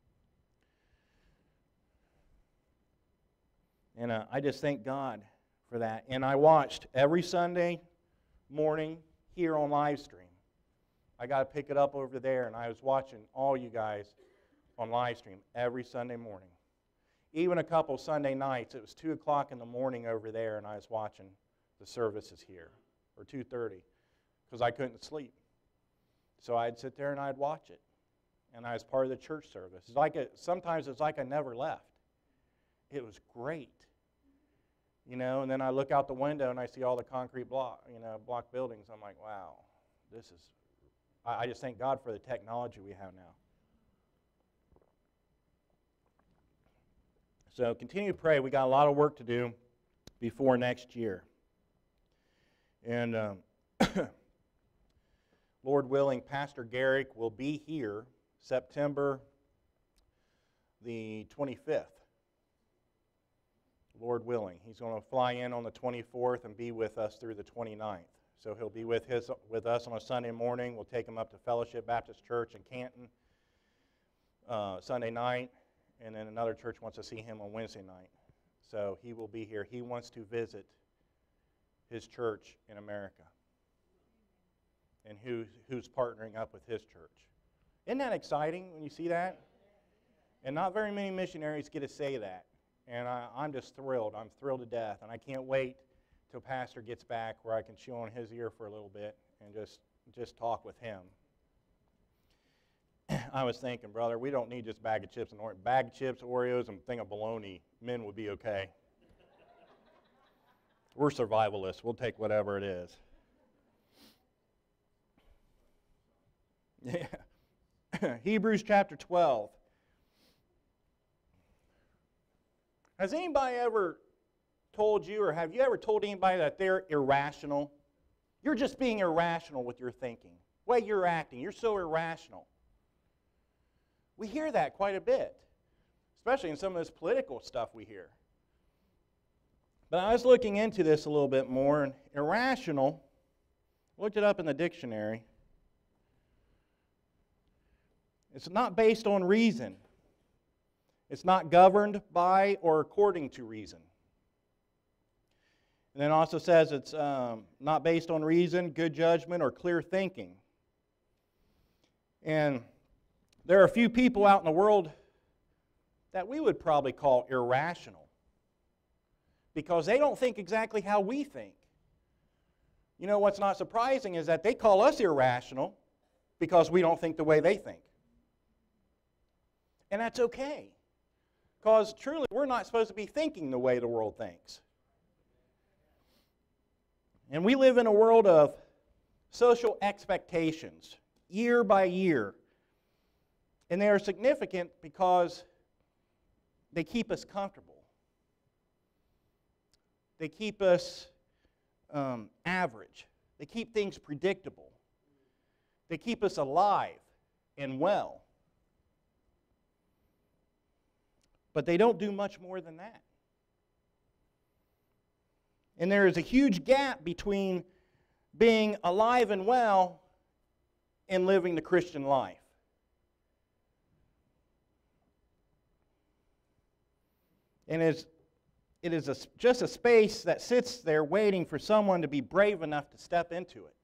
And uh, I just thank God for that. And I watched every Sunday morning here on live stream. I got to pick it up over there, and I was watching all you guys on live stream every Sunday morning. Even a couple Sunday nights, it was two o'clock in the morning over there, and I was watching the services here, or two thirty, because I couldn't sleep. So I'd sit there and I'd watch it, and I was part of the church service. It's like a, sometimes it's like I never left. It was great, you know. And then I look out the window and I see all the concrete block, you know, block buildings. I'm like, wow, this is. I, I just thank God for the technology we have now. So continue to pray. We got a lot of work to do before next year. And um, Lord willing, Pastor Garrick will be here September the twenty-fifth. Lord willing. He's going to fly in on the twenty-fourth and be with us through the twenty-ninth. So he'll be with, his, with us on a Sunday morning. We'll take him up to Fellowship Baptist Church in Canton uh, Sunday night. And then another church wants to see him on Wednesday night. So he will be here. He wants to visit his church in America. And who, who's partnering up with his church. Isn't that exciting when you see that? And not very many missionaries get to say that. And I, I'm just thrilled. I'm thrilled to death. And I can't wait till Pastor gets back where I can chew on his ear for a little bit and just, just talk with him. I was thinking, brother, we don't need just a bag of chips and Oreos. Bag of chips, Oreos, and a thing of bologna. Men would be okay. We're survivalists. We'll take whatever it is. Yeah. Hebrews chapter twelve. Has anybody ever told you, or have you ever told anybody that they're irrational? You're just being irrational with your thinking. The way you're acting, you're so irrational. We hear that quite a bit, especially in some of this political stuff we hear. But I was looking into this a little bit more, and irrational, looked it up in the dictionary. It's not based on reason. It's not governed by or according to reason. And then it also says it's um, not based on reason, good judgment, or clear thinking. And there are a few people out in the world that we would probably call irrational because they don't think exactly how we think. You know, what's not surprising is that they call us irrational because we don't think the way they think. And that's okay, because truly we're not supposed to be thinking the way the world thinks. And we live in a world of social expectations, year by year. And they are significant because they keep us comfortable. They keep us um, average. They keep things predictable. They keep us alive and well. But they don't do much more than that. And there is a huge gap between being alive and well and living the Christian life. And it's, it is a, just a space that sits there waiting for someone to be brave enough to step into it.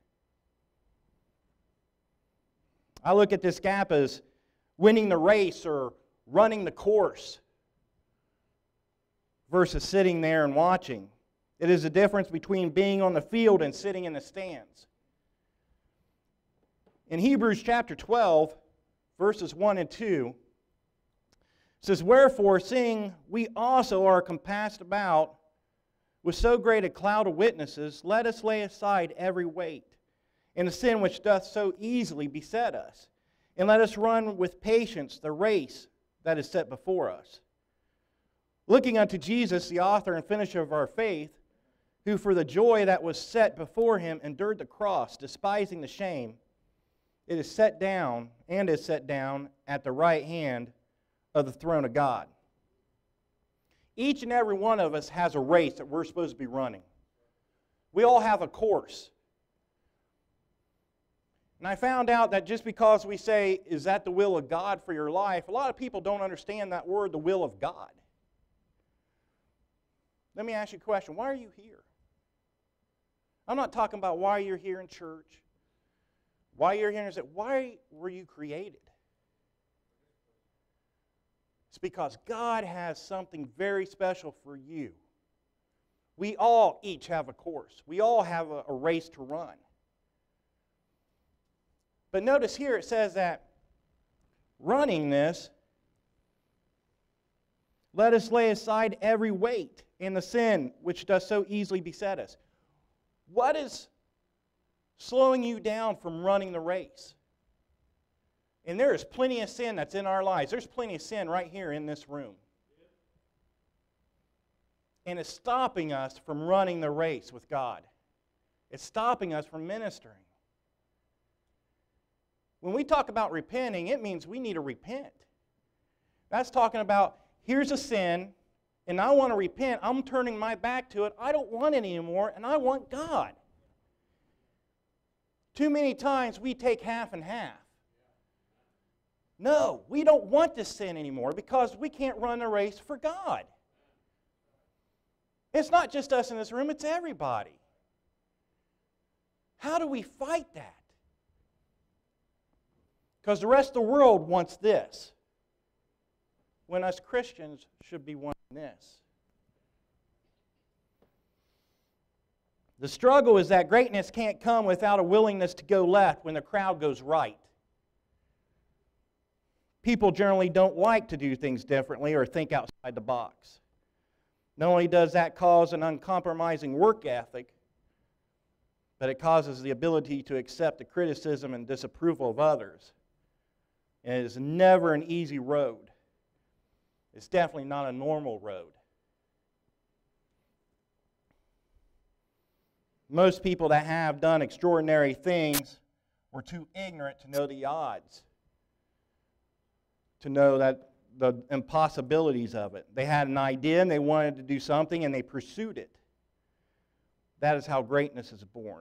I look at this gap as winning the race or running the course. versus sitting there and watching. It is the difference between being on the field and sitting in the stands. In Hebrews chapter twelve, verses one and two, it says, "Wherefore, seeing we also are compassed about with so great a cloud of witnesses, let us lay aside every weight, and the sin which doth so easily beset us, and let us run with patience the race that is set before us. Looking unto Jesus, the author and finisher of our faith, who for the joy that was set before him endured the cross, despising the shame, it is set down, and is set down at the right hand of the throne of God." Each and every one of us has a race that we're supposed to be running. We all have a course. And I found out that just because we say, "Is that the will of God for your life?" a lot of people don't understand that word, the will of God. Let me ask you a question. Why are you here? I'm not talking about why you're here in church, why you're here, and why were you created? It's because God has something very special for you. We all each have a course. We all have a, a race to run. But notice here it says that running this, let us lay aside every weight and the sin which does so easily beset us. What is slowing you down from running the race? And there is plenty of sin that's in our lives. There's plenty of sin right here in this room. And it's stopping us from running the race with God. It's stopping us from ministering. When we talk about repenting, it means we need to repent. That's talking about, here's a sin, and I want to repent. I'm turning my back to it. I don't want it anymore, and I want God. Too many times we take half and half. No, we don't want to sin anymore because we can't run the race for God. It's not just us in this room, it's everybody. How do we fight that? Because the rest of the world wants this, when us Christians should be wanting this. The struggle is that greatness can't come without a willingness to go left when the crowd goes right. People generally don't like to do things differently or think outside the box. Not only does that cause an uncompromising work ethic, but it causes the ability to accept the criticism and disapproval of others. And it is never an easy road. It's definitely not a normal road. Most people that have done extraordinary things were too ignorant to know the odds, to know that the impossibilities of it. They had an idea and they wanted to do something and they pursued it. That is how greatness is born.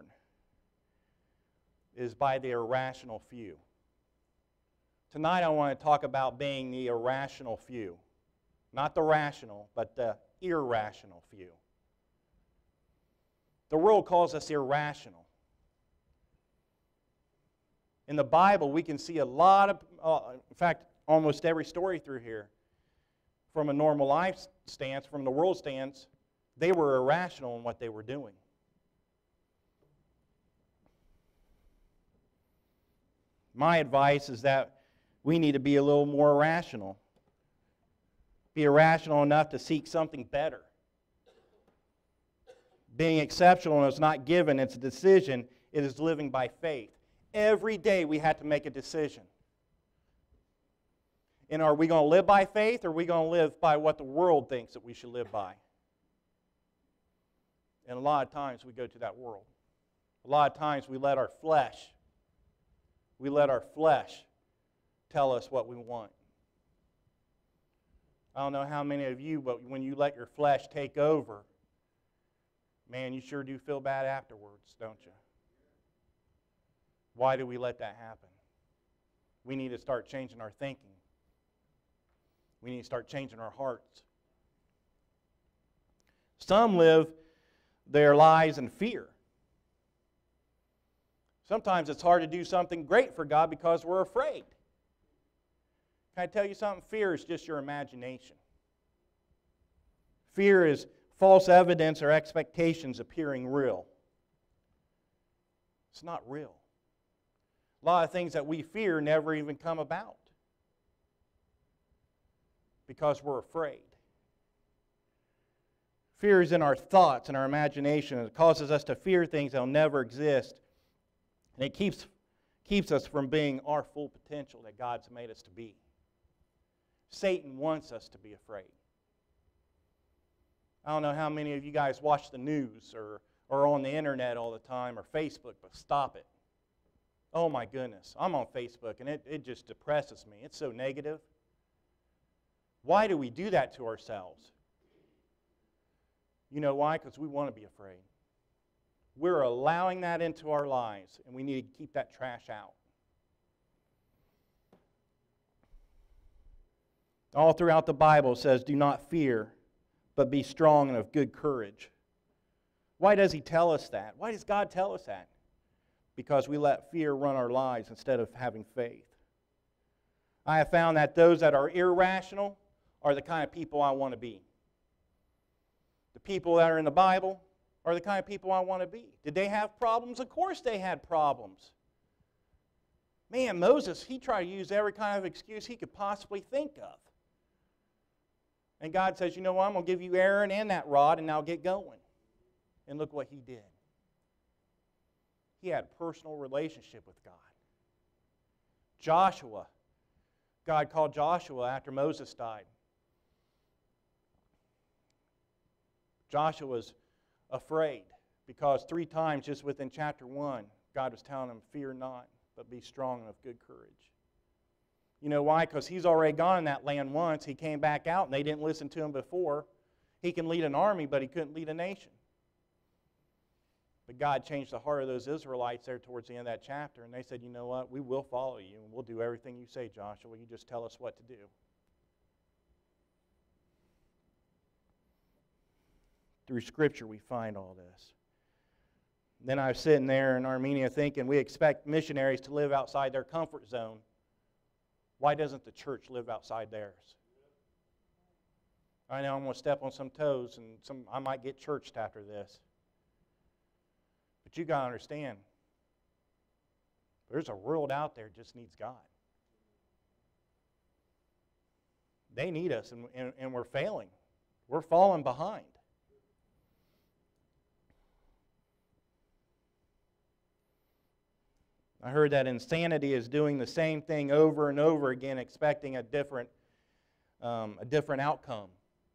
It is by the irrational few. Tonight I want to talk about being the irrational few. Not the rational, but the irrational few. The world calls us irrational. In the Bible, we can see a lot of, uh, in fact, almost every story through here, from a normal life stance, from the world stance, they were irrational in what they were doing. My advice is that we need to be a little more rational. Be irrational enough to seek something better. Being exceptional is not given, it's a decision. It is living by faith. Every day we have to make a decision. And are we going to live by faith, or are we going to live by what the world thinks that we should live by? And a lot of times we go to that world. A lot of times we let our flesh, we let our flesh tell us what we want. I don't know how many of you, but when you let your flesh take over, man, you sure do feel bad afterwards, don't you? Why do we let that happen? We need to start changing our thinking. We need to start changing our hearts. Some live their lives in fear. Sometimes it's hard to do something great for God because we're afraid. Can I tell you something? Fear is just your imagination. Fear is false evidence or expectations appearing real. It's not real. A lot of things that we fear never even come about because we're afraid. Fear is in our thoughts and our imagination. It causes us to fear things that will never exist. And it keeps, keeps us from being our full potential that God's made us to be. Satan wants us to be afraid. I don't know how many of you guys watch the news or, or on the internet all the time or Facebook, but stop it. Oh my goodness, I'm on Facebook and it, it just depresses me. It's so negative. Why do we do that to ourselves? You know why? Because we want to be afraid. We're allowing that into our lives, and we need to keep that trash out. All throughout the Bible it says, do not fear, but be strong and of good courage. Why does He tell us that? Why does God tell us that? Because we let fear run our lives instead of having faith. I have found that those that are irrational are the kind of people I want to be. The people that are in the Bible are the kind of people I want to be. Did they have problems? Of course they had problems. Man, Moses, he tried to use every kind of excuse he could possibly think of. And God says, you know what, I'm going to give you Aaron and that rod, and now get going. And look what he did. He had a personal relationship with God. Joshua, God called Joshua after Moses died. Joshua was afraid because three times just within chapter one, God was telling him, fear not, but be strong and of good courage. You know why? Because he's already gone in that land once. He came back out and they didn't listen to him before. He can lead an army, but he couldn't lead a nation. But God changed the heart of those Israelites there towards the end of that chapter, and they said, you know what, we will follow you, and we'll do everything you say, Joshua. You just tell us what to do. Through Scripture we find all this. Then I was sitting there in Armenia thinking, we expect missionaries to live outside their comfort zone. Why doesn't the church live outside theirs? I know I'm going to step on some toes, and some I might get churched after this. But you got to understand, there's a world out there that just needs God. They need us, and, and, and we're failing. We're falling behind. I heard that insanity is doing the same thing over and over again, expecting a different, um, a different outcome.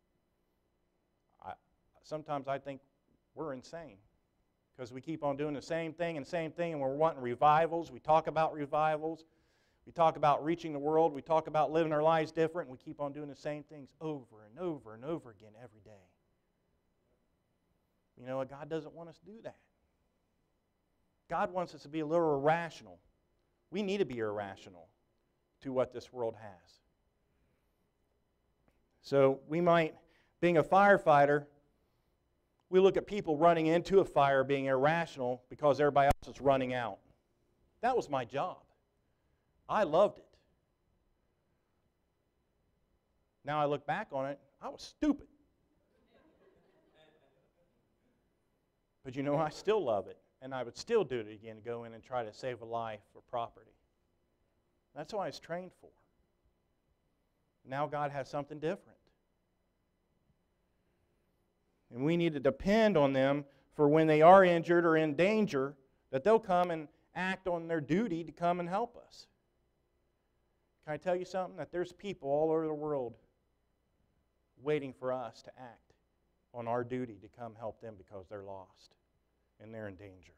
I, sometimes I think we're insane because we keep on doing the same thing and same thing, and we're wanting revivals. We talk about revivals. We talk about reaching the world. We talk about living our lives different, and we keep on doing the same things over and over and over again every day. You know what? God doesn't want us to do that. God wants us to be a little irrational. We need to be irrational to what this world has. So we might, being a firefighter, we look at people running into a fire being irrational because everybody else is running out. That was my job. I loved it. Now I look back on it, I was stupid. But you know, I still love it. And I would still do it again, go in and try to save a life or property. That's what I was trained for. Now God has something different. And we need to depend on them for when they are injured or in danger, that they'll come and act on their duty to come and help us. Can I tell you something? That there's people all over the world waiting for us to act on our duty to come help them because they're lost and they're in danger.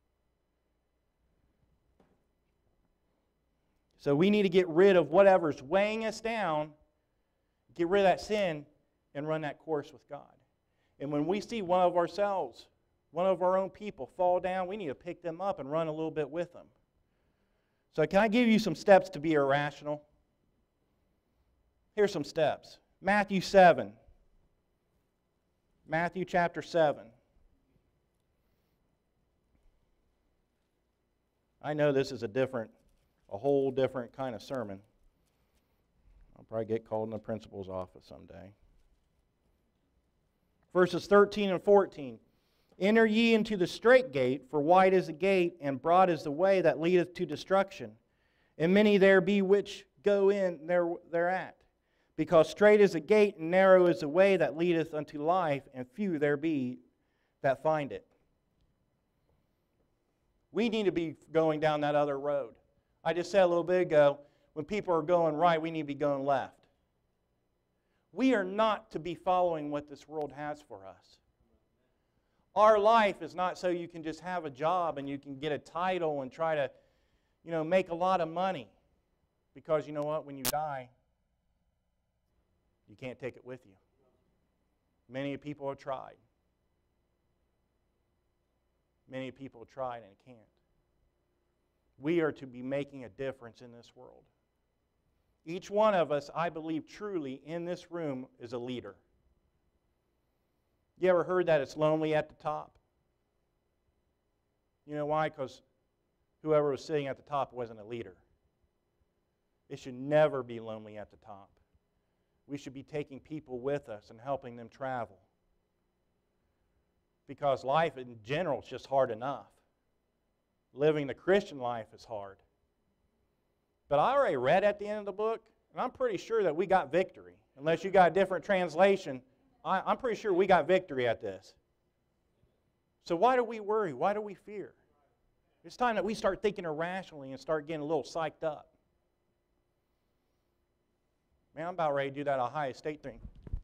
So we need to get rid of whatever's weighing us down, get rid of that sin, and run that course with God. And when we see one of ourselves, one of our own people fall down, we need to pick them up and run a little bit with them. So can I give you some steps to be irrational? Here's some steps. Matthew seven. Matthew chapter seven. I know this is a different, a whole different kind of sermon. I'll probably get called in the principal's office someday. Verses thirteen and fourteen. Enter ye into the strait gate, for wide is the gate, and broad is the way that leadeth to destruction. And many there be which go in there, thereat. Because strait is the gate, and narrow is the way that leadeth unto life, and few there be that find it. We need to be going down that other road. I just said a little bit ago, when people are going right, we need to be going left. We are not to be following what this world has for us. Our life is not so you can just have a job and you can get a title and try to, you know, make a lot of money. Because you know what? When you die, you can't take it with you. Many people have tried. Many people have tried and can't. We are to be making a difference in this world. Each one of us, I believe truly, in this room is a leader. You ever heard that it's lonely at the top? You know why? Because whoever was sitting at the top wasn't a leader. It should never be lonely at the top. We should be taking people with us and helping them travel. Because life in general is just hard enough. Living the Christian life is hard. But I already read at the end of the book, and I'm pretty sure that we got victory. Unless you got a different translation, I, I'm pretty sure we got victory at this. So why do we worry? Why do we fear? It's time that we start thinking irrationally and start getting a little psyched up. Man, I'm about ready to do that Ohio State thing.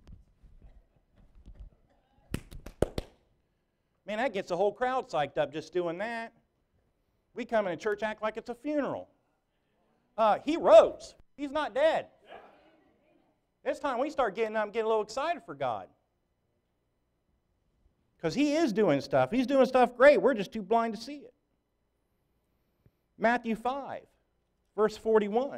Man, that gets the whole crowd psyched up just doing that. We come into church act like it's a funeral. Uh, he rose. He's not dead. It's time we start getting up and getting a little excited for God. Because He is doing stuff. He's doing stuff great. We're just too blind to see it. Matthew five, verse forty-one.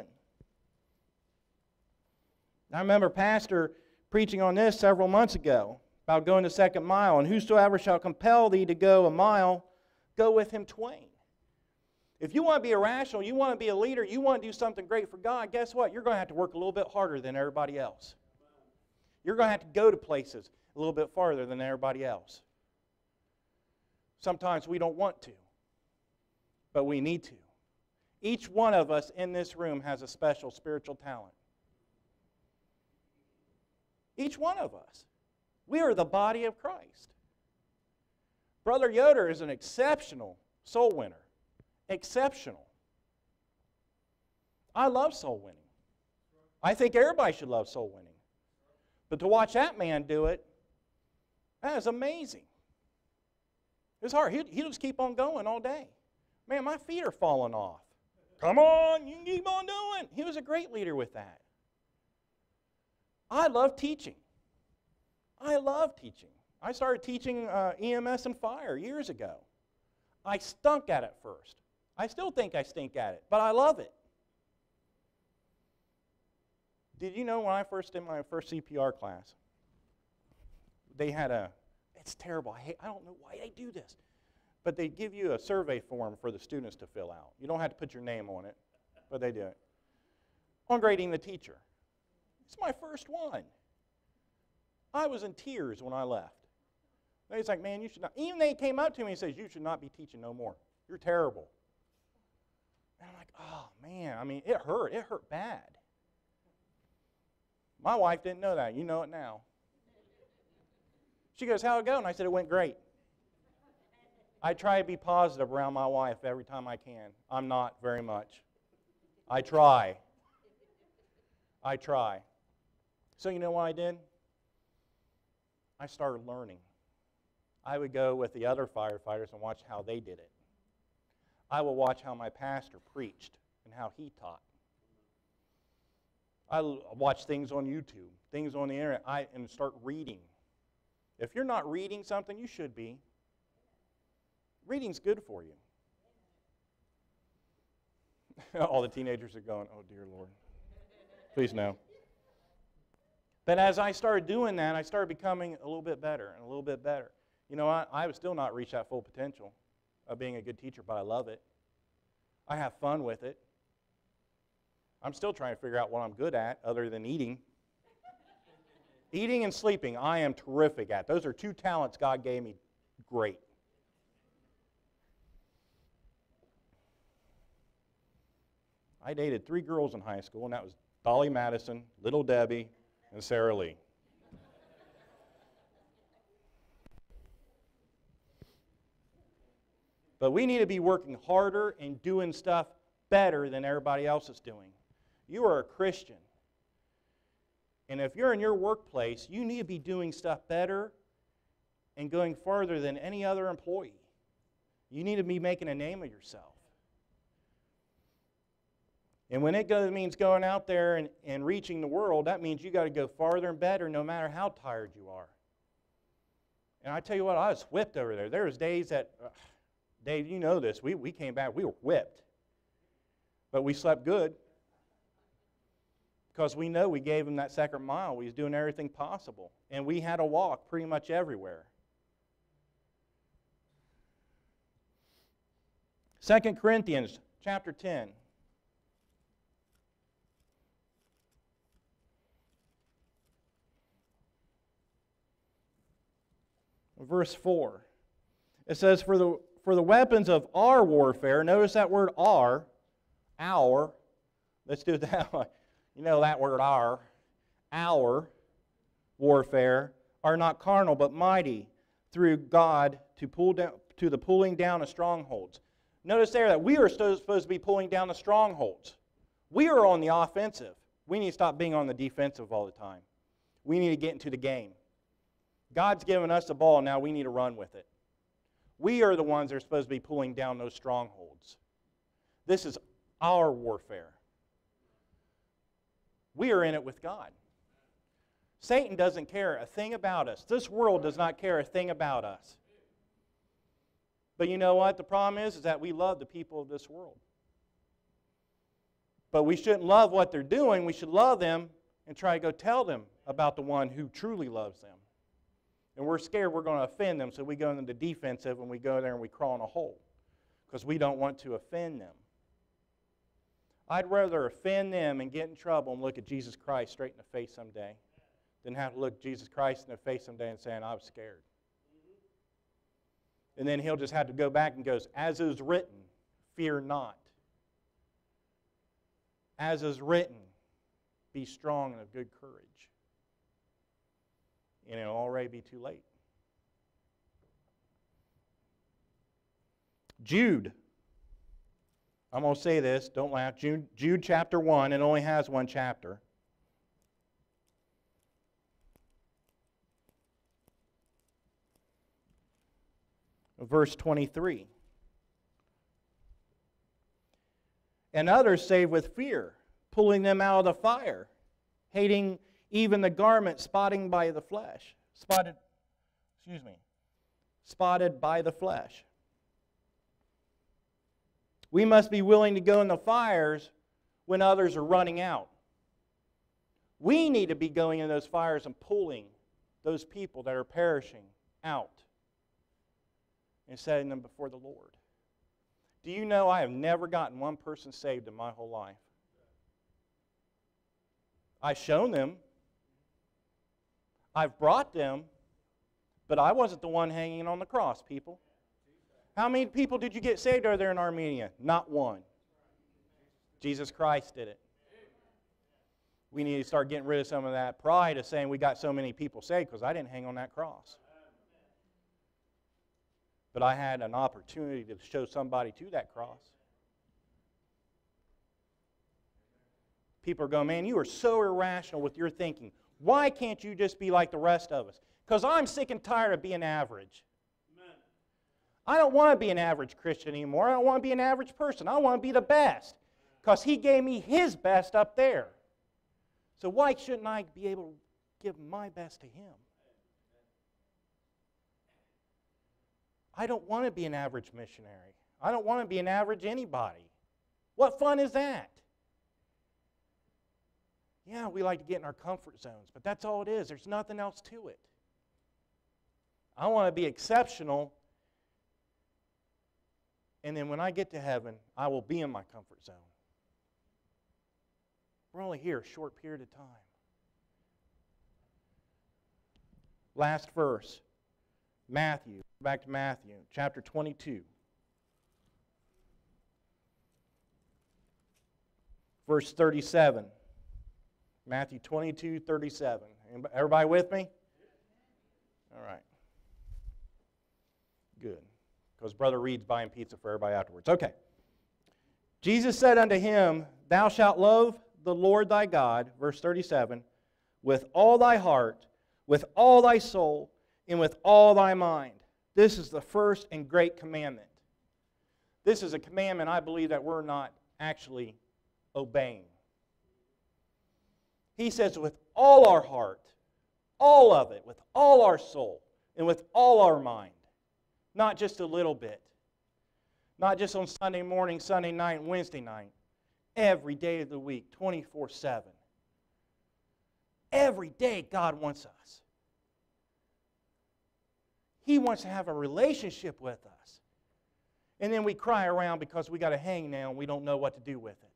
I remember Pastor preaching on this several months ago about going the second mile. And whosoever shall compel thee to go a mile, go with him twain. If you want to be irrational, you want to be a leader, you want to do something great for God, guess what? You're going to have to work a little bit harder than everybody else. You're going to have to go to places a little bit farther than everybody else. Sometimes we don't want to, but we need to. Each one of us in this room has a special spiritual talent. Each one of us. We are the body of Christ. Brother Yoder is an exceptional soul winner. Exceptional. I love soul winning. I think everybody should love soul winning. But to watch that man do it, that is amazing. It's hard. He'll, he'll just keep on going all day. Man, my feet are falling off. Come on, you can keep on doing. He was a great leader with that. I love teaching. I love teaching. I started teaching uh, E M S and fire years ago. I stunk at it first. I still think I stink at it, but I love it. Did you know when I first did my first C P R class, they had a, it's terrible, I, hate, I don't know why they do this, but they give you a survey form for the students to fill out. You don't have to put your name on it, but they do it. On grading the teacher. It's my first one. I was in tears when I left. They was like, man, you should not, even they came up to me and says, you should not be teaching no more. You're terrible. And I'm like, oh, man, I mean, it hurt. It hurt bad. My wife didn't know that. You know it now. She goes, how'd it go? And I said, it went great. I try to be positive around my wife every time I can. I'm not very much. I try. I try. So you know what I did? I started learning. I would go with the other firefighters and watch how they did it. I will watch how my pastor preached and how he taught. I watch things on YouTube, things on the internet, I, and start reading. If you're not reading something, you should be. Reading's good for you. All the teenagers are going, oh, dear Lord. Please no. But as I started doing that, I started becoming a little bit better and a little bit better. You know, I, I would still not reach that full potential of being a good teacher, but I love it. I have fun with it. I'm still trying to figure out what I'm good at other than eating. Eating and sleeping, I am terrific at. Those are two talents God gave me. Great. I dated three girls in high school, and that was Dolly Madison, Little Debbie, and Sarah Lee. But we need to be working harder and doing stuff better than everybody else is doing. You are a Christian. And if you're in your workplace, you need to be doing stuff better and going farther than any other employee. You need to be making a name of yourself. And when it goes, means going out there and, and reaching the world, that means you got to go farther and better no matter how tired you are. And I tell you what, I was whipped over there. There was days that, uh, Dave, you know this, we, we came back, we were whipped. But we slept good. Because we know we gave him that second mile. We was doing everything possible. And we had to walk pretty much everywhere. Second Corinthians chapter ten. Verse four. It says, for the, for the weapons of our warfare, notice that word our, our, let's do it that way. You know that word our, our warfare, are not carnal but mighty through God to pull down, to the pulling down of strongholds. Notice there that we are supposed to be pulling down the strongholds. We are on the offensive. We need to stop being on the defensive all the time. We need to get into the game. God's given us the ball, now we need to run with it. We are the ones that are supposed to be pulling down those strongholds. This is our warfare. We are in it with God. Satan doesn't care a thing about us. This world does not care a thing about us. But you know what? The problem is, is that we love the people of this world. But we shouldn't love what they're doing. We should love them and try to go tell them about the one who truly loves them. And we're scared we're going to offend them, so we go into the defensive and we go there and we crawl in a hole because we don't want to offend them. I'd rather offend them and get in trouble and look at Jesus Christ straight in the face someday than have to look Jesus Christ in the face someday and saying, I was scared. And then he'll just have to go back and goes, as is written, fear not. As is written, be strong and of good courage. And it'll already be too late. Jude. I'm going to say this, don't laugh. Jude, Jude chapter one, it only has one chapter. Verse twenty-three. And others save with fear, pulling them out of the fire, hating even the garment spotting by the flesh. Spotted, excuse me, spotted by the flesh. We must be willing to go in the fires when others are running out. We need to be going in those fires and pulling those people that are perishing out and setting them before the Lord. Do you know I have never gotten one person saved in my whole life? I've shown them. I've brought them, but I wasn't the one hanging on the cross, people. How many people did you get saved over there in Armenia? Not one. Jesus Christ did it. We need to start getting rid of some of that pride of saying we got so many people saved because I didn't hang on that cross. But I had an opportunity to show somebody to that cross. People are going, man, you are so irrational with your thinking. Why can't you just be like the rest of us? Because I'm sick and tired of being average. Amen. I don't want to be an average Christian anymore. I don't want to be an average person. I want to be the best. Because He gave me His best up there. So why shouldn't I be able to give my best to Him? I don't want to be an average missionary. I don't want to be an average anybody. What fun is that? Yeah, we like to get in our comfort zones, but that's all it is. There's nothing else to it. I want to be exceptional, and then when I get to heaven, I will be in my comfort zone. We're only here a short period of time. Last verse. Matthew. Back to Matthew, chapter twenty-two. Verse thirty-seven. Matthew twenty-two, thirty-seven. Everybody with me? All right. Good. Because Brother Reed's buying pizza for everybody afterwards. Okay. Jesus said unto him, Thou shalt love the Lord thy God, verse thirty-seven, with all thy heart, with all thy soul, and with all thy mind. This is the first and great commandment. This is a commandment I believe that we're not actually obeying. He says with all our heart, all of it, with all our soul, and with all our mind. Not just a little bit. Not just on Sunday morning, Sunday night, and Wednesday night. Every day of the week, twenty-four seven. Every day God wants us. He wants to have a relationship with us. And then we cry around because we got a hangnail and we don't know what to do with it.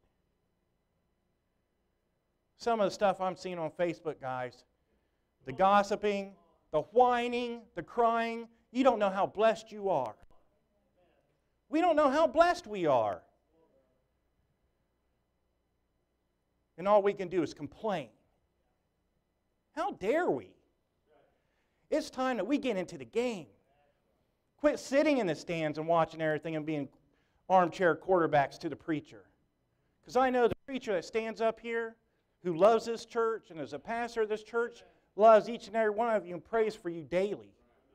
Some of the stuff I'm seeing on Facebook, guys, the gossiping, the whining, the crying, you don't know how blessed you are. We don't know how blessed we are. And all we can do is complain. How dare we? It's time that we get into the game. Quit sitting in the stands and watching everything and being armchair quarterbacks to the preacher. Because I know the preacher that stands up here, who loves this church and is a pastor of this church, loves each and every one of you and prays for you daily.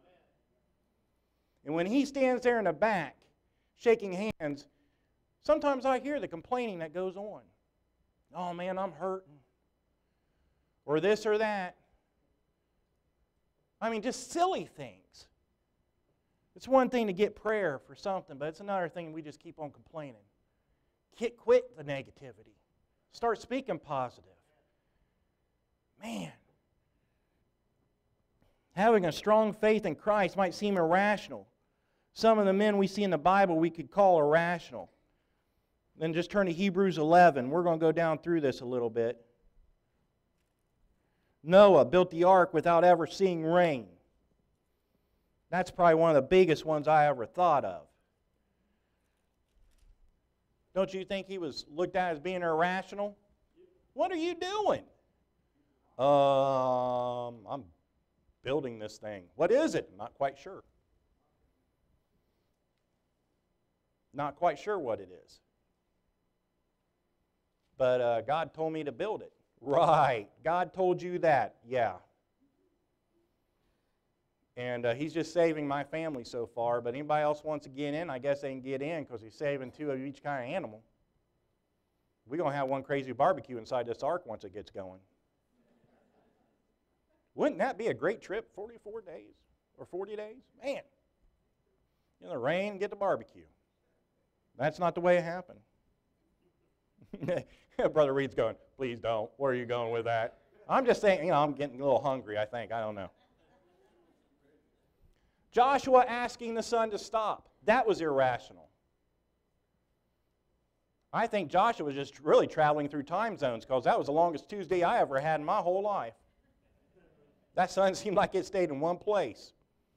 And when he stands there in the back, shaking hands, sometimes I hear the complaining that goes on. Oh man, I'm hurting. Or this or that. I mean, just silly things. It's one thing to get prayer for something, but it's another thing we just keep on complaining. Quit, quit the negativity. Start speaking positive. Man. Having a strong faith in Christ might seem irrational. Some of the men we see in the Bible we could call irrational. Then just turn to Hebrews eleven. We're going to go down through this a little bit. Noah built the ark without ever seeing rain. That's probably one of the biggest ones I ever thought of. Don't you think he was looked at as being irrational? What are you doing? Um, I'm building this thing. What is it? Not quite sure. Not quite sure what it is. But uh, God told me to build it. Right. God told you that. Yeah. And uh, he's just saving my family so far. But anybody else wants to get in, I guess they can get in because he's saving two of each kind of animal. We're going to have one crazy barbecue inside this ark once it gets going. Wouldn't that be a great trip? forty-four days or forty days? Man. In the rain, get the barbecue. That's not the way it happened. Brother Reed's going, please don't. Where are you going with that? I'm just saying, you know, I'm getting a little hungry, I think. I don't know. Joshua asking the sun to stop. That was irrational. I think Joshua was just really traveling through time zones because that was the longest Tuesday I ever had in my whole life. That sun seemed like it stayed in one place.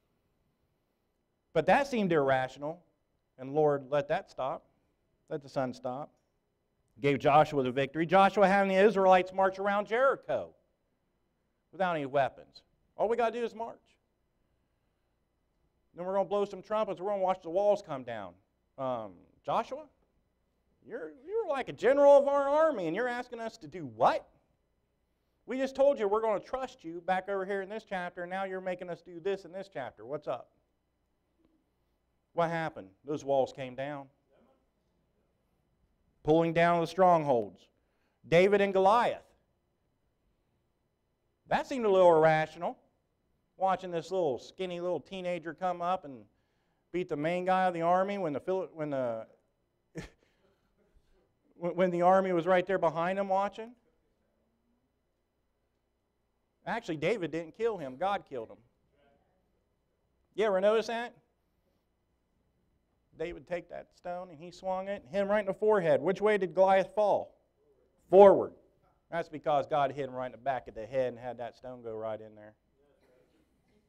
But that seemed irrational. And Lord, let that stop. Let the sun stop. Gave Joshua the victory. Joshua having the Israelites march around Jericho without any weapons. All we got to do is march. Then we're going to blow some trumpets. We're going to watch the walls come down. Um, Joshua, you're, you're like a general of our army, and you're asking us to do what? We just told you we're going to trust you back over here in this chapter, and now you're making us do this in this chapter. What's up? What happened? Those walls came down. Pulling down the strongholds. David and Goliath. That seemed a little irrational. Watching this little skinny little teenager come up and beat the main guy of the army when the when the when the army was right there behind him watching. Actually, David didn't kill him. God killed him. You ever notice that? David take that stone and he swung it, hit him right in the forehead. Which way did Goliath fall? Forward. That's because God hit him right in the back of the head and had that stone go right in there.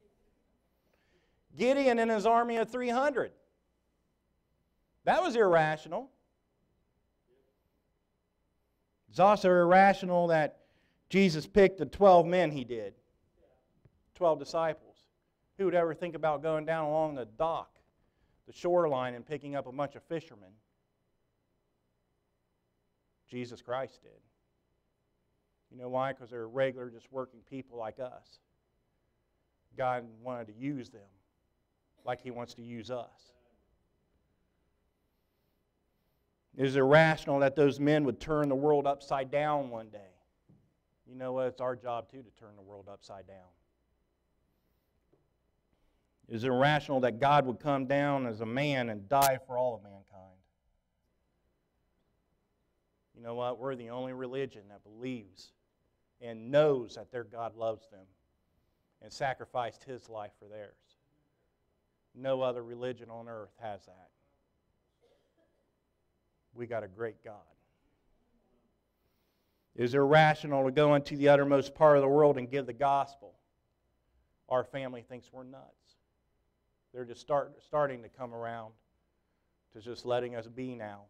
Gideon and his army of three hundred. That was irrational. It's also irrational that Jesus picked the twelve men he did. twelve disciples. Who would ever think about going down along the dock, the shoreline, and picking up a bunch of fishermen? Jesus Christ did. You know why? Because they're regular, just working people like us. God wanted to use them like He wants to use us. It is irrational that those men would turn the world upside down one day. You know what? It's our job, too, to turn the world upside down. It is irrational that God would come down as a man and die for all of mankind. You know what? We're the only religion that believes and knows that their God loves them and sacrificed His life for theirs. No other religion on earth has that. We got a great God. It is irrational to go into the uttermost part of the world and give the gospel. Our family thinks we're nuts. They're just start, starting to come around to just letting us be now.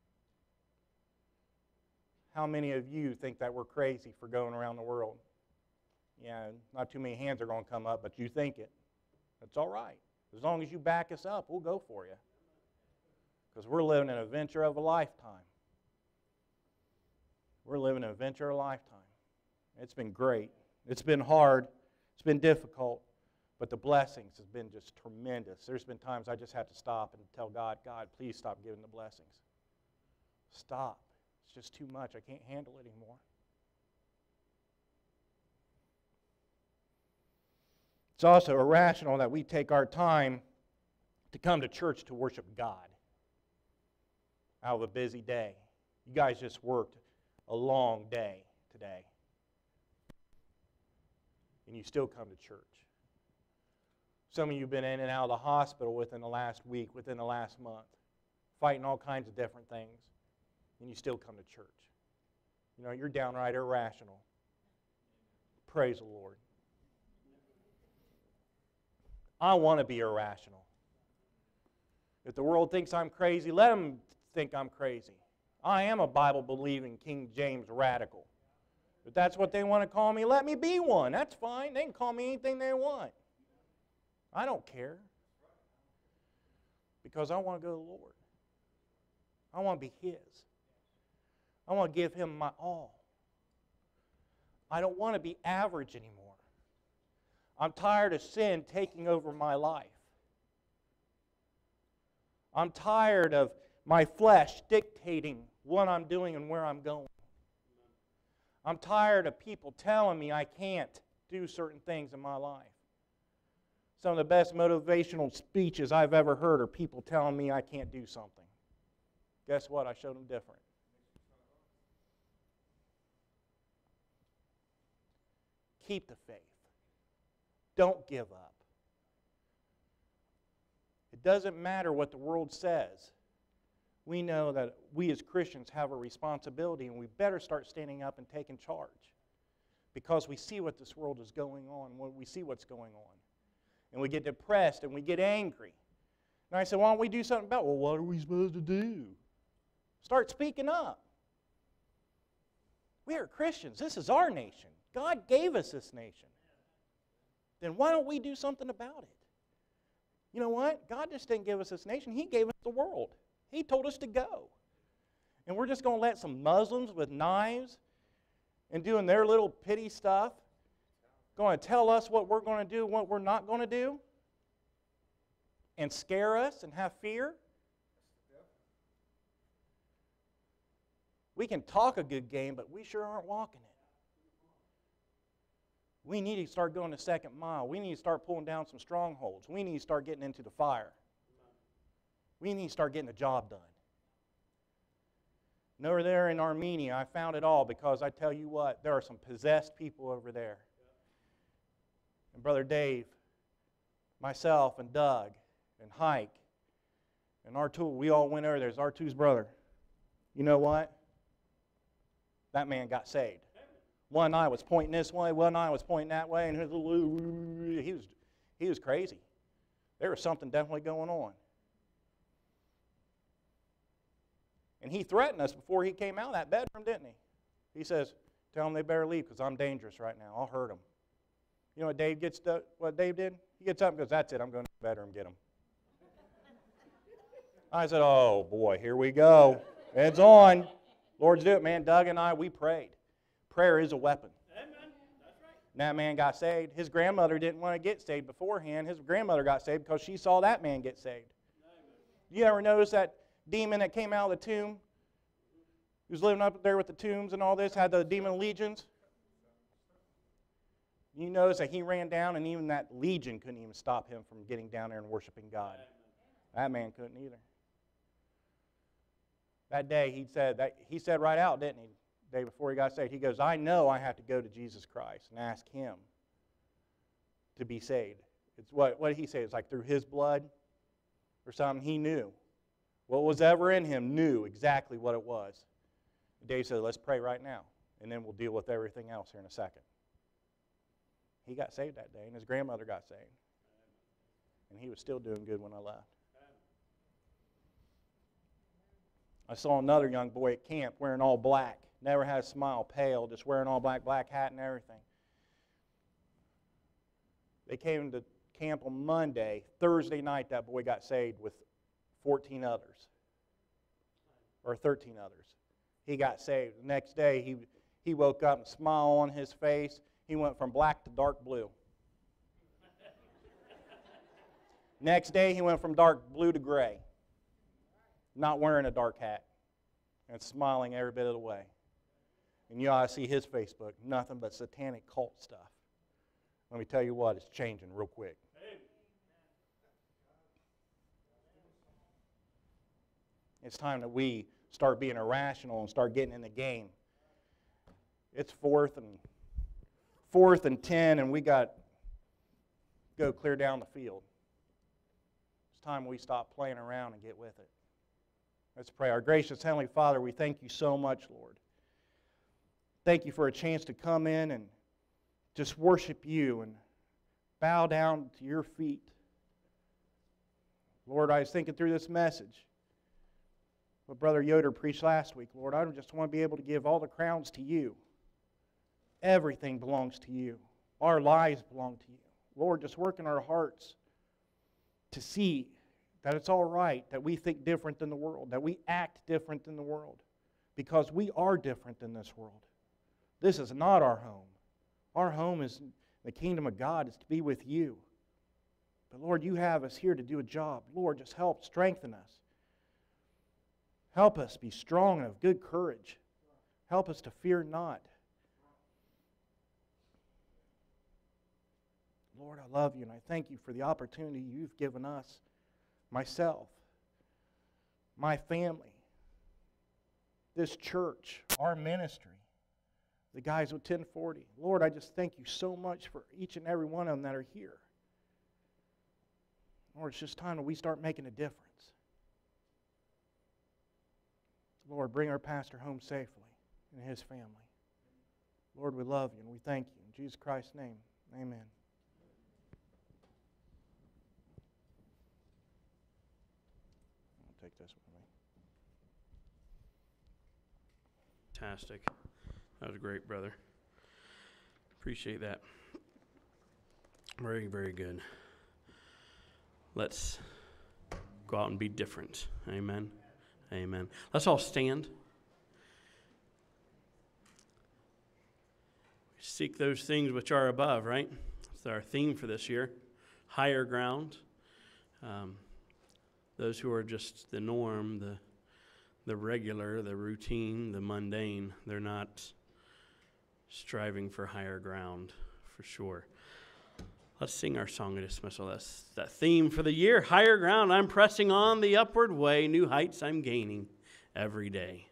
How many of you think that we're crazy for going around the world? Yeah, not too many hands are going to come up, but you think it. That's all right. As long as you back us up, we'll go for you. Because we're living an adventure of a lifetime. We're living an adventure of a lifetime. It's been great. It's been hard. It's been difficult. But the blessings have been just tremendous. There's been times I just had to stop and tell God, God, please stop giving the blessings. Stop. It's just too much. I can't handle it anymore. It's also irrational that we take our time to come to church to worship God out of a busy day. You guys just worked a long day today. And you still come to church. Some of you have been in and out of the hospital within the last week, within the last month, fighting all kinds of different things, and you still come to church. You know, you're downright irrational. Praise the Lord. I want to be irrational. If the world thinks I'm crazy, let them think I'm crazy. I am a Bible-believing King James radical. If that's what they want to call me, let me be one. That's fine. They can call me anything they want. I don't care. Because I want to go to the Lord. I want to be His. I want to give Him my all. I don't want to be average anymore. I'm tired of sin taking over my life. I'm tired of my flesh dictating what I'm doing and where I'm going. I'm tired of people telling me I can't do certain things in my life. Some of the best motivational speeches I've ever heard are people telling me I can't do something. Guess what? I showed them different. Keep the faith. Don't give up. It doesn't matter what the world says. We know that we as Christians have a responsibility, and we better start standing up and taking charge because we see what this world is going on, we see what's going on. And we get depressed and we get angry. And I said, why don't we do something about it? Well, what are we supposed to do? Start speaking up. We are Christians. This is our nation. God gave us this nation. Then why don't we do something about it? You know what? God just didn't give us this nation. He gave us the world. He told us to go. And we're just going to let some Muslims with knives and doing their little pity stuff going to tell us what we're going to do and what we're not going to do and scare us and have fear? We can talk a good game, but we sure aren't walking it. We need to start going the second mile. We need to start pulling down some strongholds. We need to start getting into the fire. We need to start getting the job done. And over there in Armenia, I found it all because I tell you what, there are some possessed people over there. And Brother Dave, myself, and Doug, and Hike, and Artu, we all went over there. There's Artu's brother. You know what? That man got saved. One eye was pointing this way, one eye was pointing that way, and he was, he was crazy. There was something definitely going on. And he threatened us before he came out of that bedroom, didn't he? He says, tell them they better leave because I'm dangerous right now. I'll hurt them. You know what Dave gets to, what Dave did? He gets up and goes, that's it, I'm going to the bedroom and get them. I said, oh boy, here we go. It's on. Lord's do it, man. Doug and I, we prayed. Prayer is a weapon. Amen. That's right. And that man got saved. His grandmother didn't want to get saved beforehand. His grandmother got saved because she saw that man get saved. Amen. You ever notice that demon that came out of the tomb? He was living up there with the tombs and all this, had the demon legions. You notice that he ran down, and even that legion couldn't even stop him from getting down there and worshiping God. That man couldn't either. That day, he said that he said right out, didn't he? The day before he got saved, he goes, I know I have to go to Jesus Christ and ask Him to be saved. It's what, what did he say? It's like through His blood or something. He knew. What was ever in him knew exactly what it was. Dave said, let's pray right now, and then we'll deal with everything else here in a second. He got saved that day, and his grandmother got saved. And he was still doing good when I left. I saw another young boy at camp wearing all black. Never had a smile, pale, just wearing all black, black hat and everything. They came to camp on Monday. Thursday night, that boy got saved with fourteen others. Or thirteen others. He got saved. The next day, he, he woke up and a smile on his face. He went from black to dark blue. Next day, he went from dark blue to gray. Not wearing a dark hat. And smiling every bit of the way. And you ought to see his Facebook. Nothing but satanic cult stuff. Let me tell you what, it's changing real quick. It's time that we start being irrational and start getting in the game. It's fourth and fourth and ten, and we got to go clear down the field. It's time we stop playing around and get with it. Let's pray. Our gracious Heavenly Father, we thank you so much, Lord. Thank you for a chance to come in and just worship you and bow down to your feet. Lord, I was thinking through this message, what Brother Yoder preached last week. Lord, I just want to be able to give all the crowns to you. Everything belongs to you. Our lives belong to you. Lord, just work in our hearts to see that it's all right that we think different than the world, that we act different than the world, because we are different than this world. This is not our home. Our home is the kingdom of God, is to be with you. But Lord, you have us here to do a job. Lord, just help strengthen us. Help us be strong and of good courage. Help us to fear not. Lord, I love you, and I thank you for the opportunity you've given us, myself, my family, this church, our ministry, the guys with ten forty. Lord, I just thank you so much for each and every one of them that are here. Lord, it's just time that we start making a difference. Lord, bring our pastor home safely and his family. Lord, we love you and we thank you. In Jesus Christ's name, amen. I'll take this with me. Fantastic. That was great, brother. Appreciate that. Very, very good. Let's go out and be different. Amen. Amen. Let's all stand. Seek those things which are above, right? That's our theme for this year. Higher ground. Um, those who are just the norm, the the regular, the routine, the mundane, they're not striving for higher ground, for sure. Let's sing our song of dismissal. That's that theme for the year. Higher ground, I'm pressing on the upward way. New heights I'm gaining every day.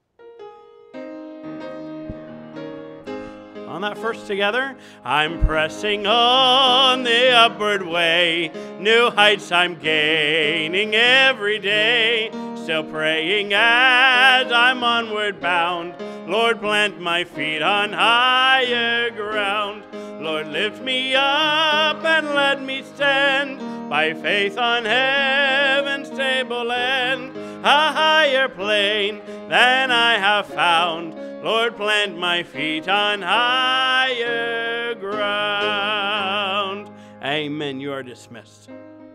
On that first together. I'm pressing on the upward way. New heights I'm gaining every day. Still praying as I'm onward bound. Lord, plant my feet on higher ground. Lord, lift me up and let me stand by faith on heaven's tableland, a higher plane than I have found. Lord, plant my feet on higher ground. Amen. You are dismissed.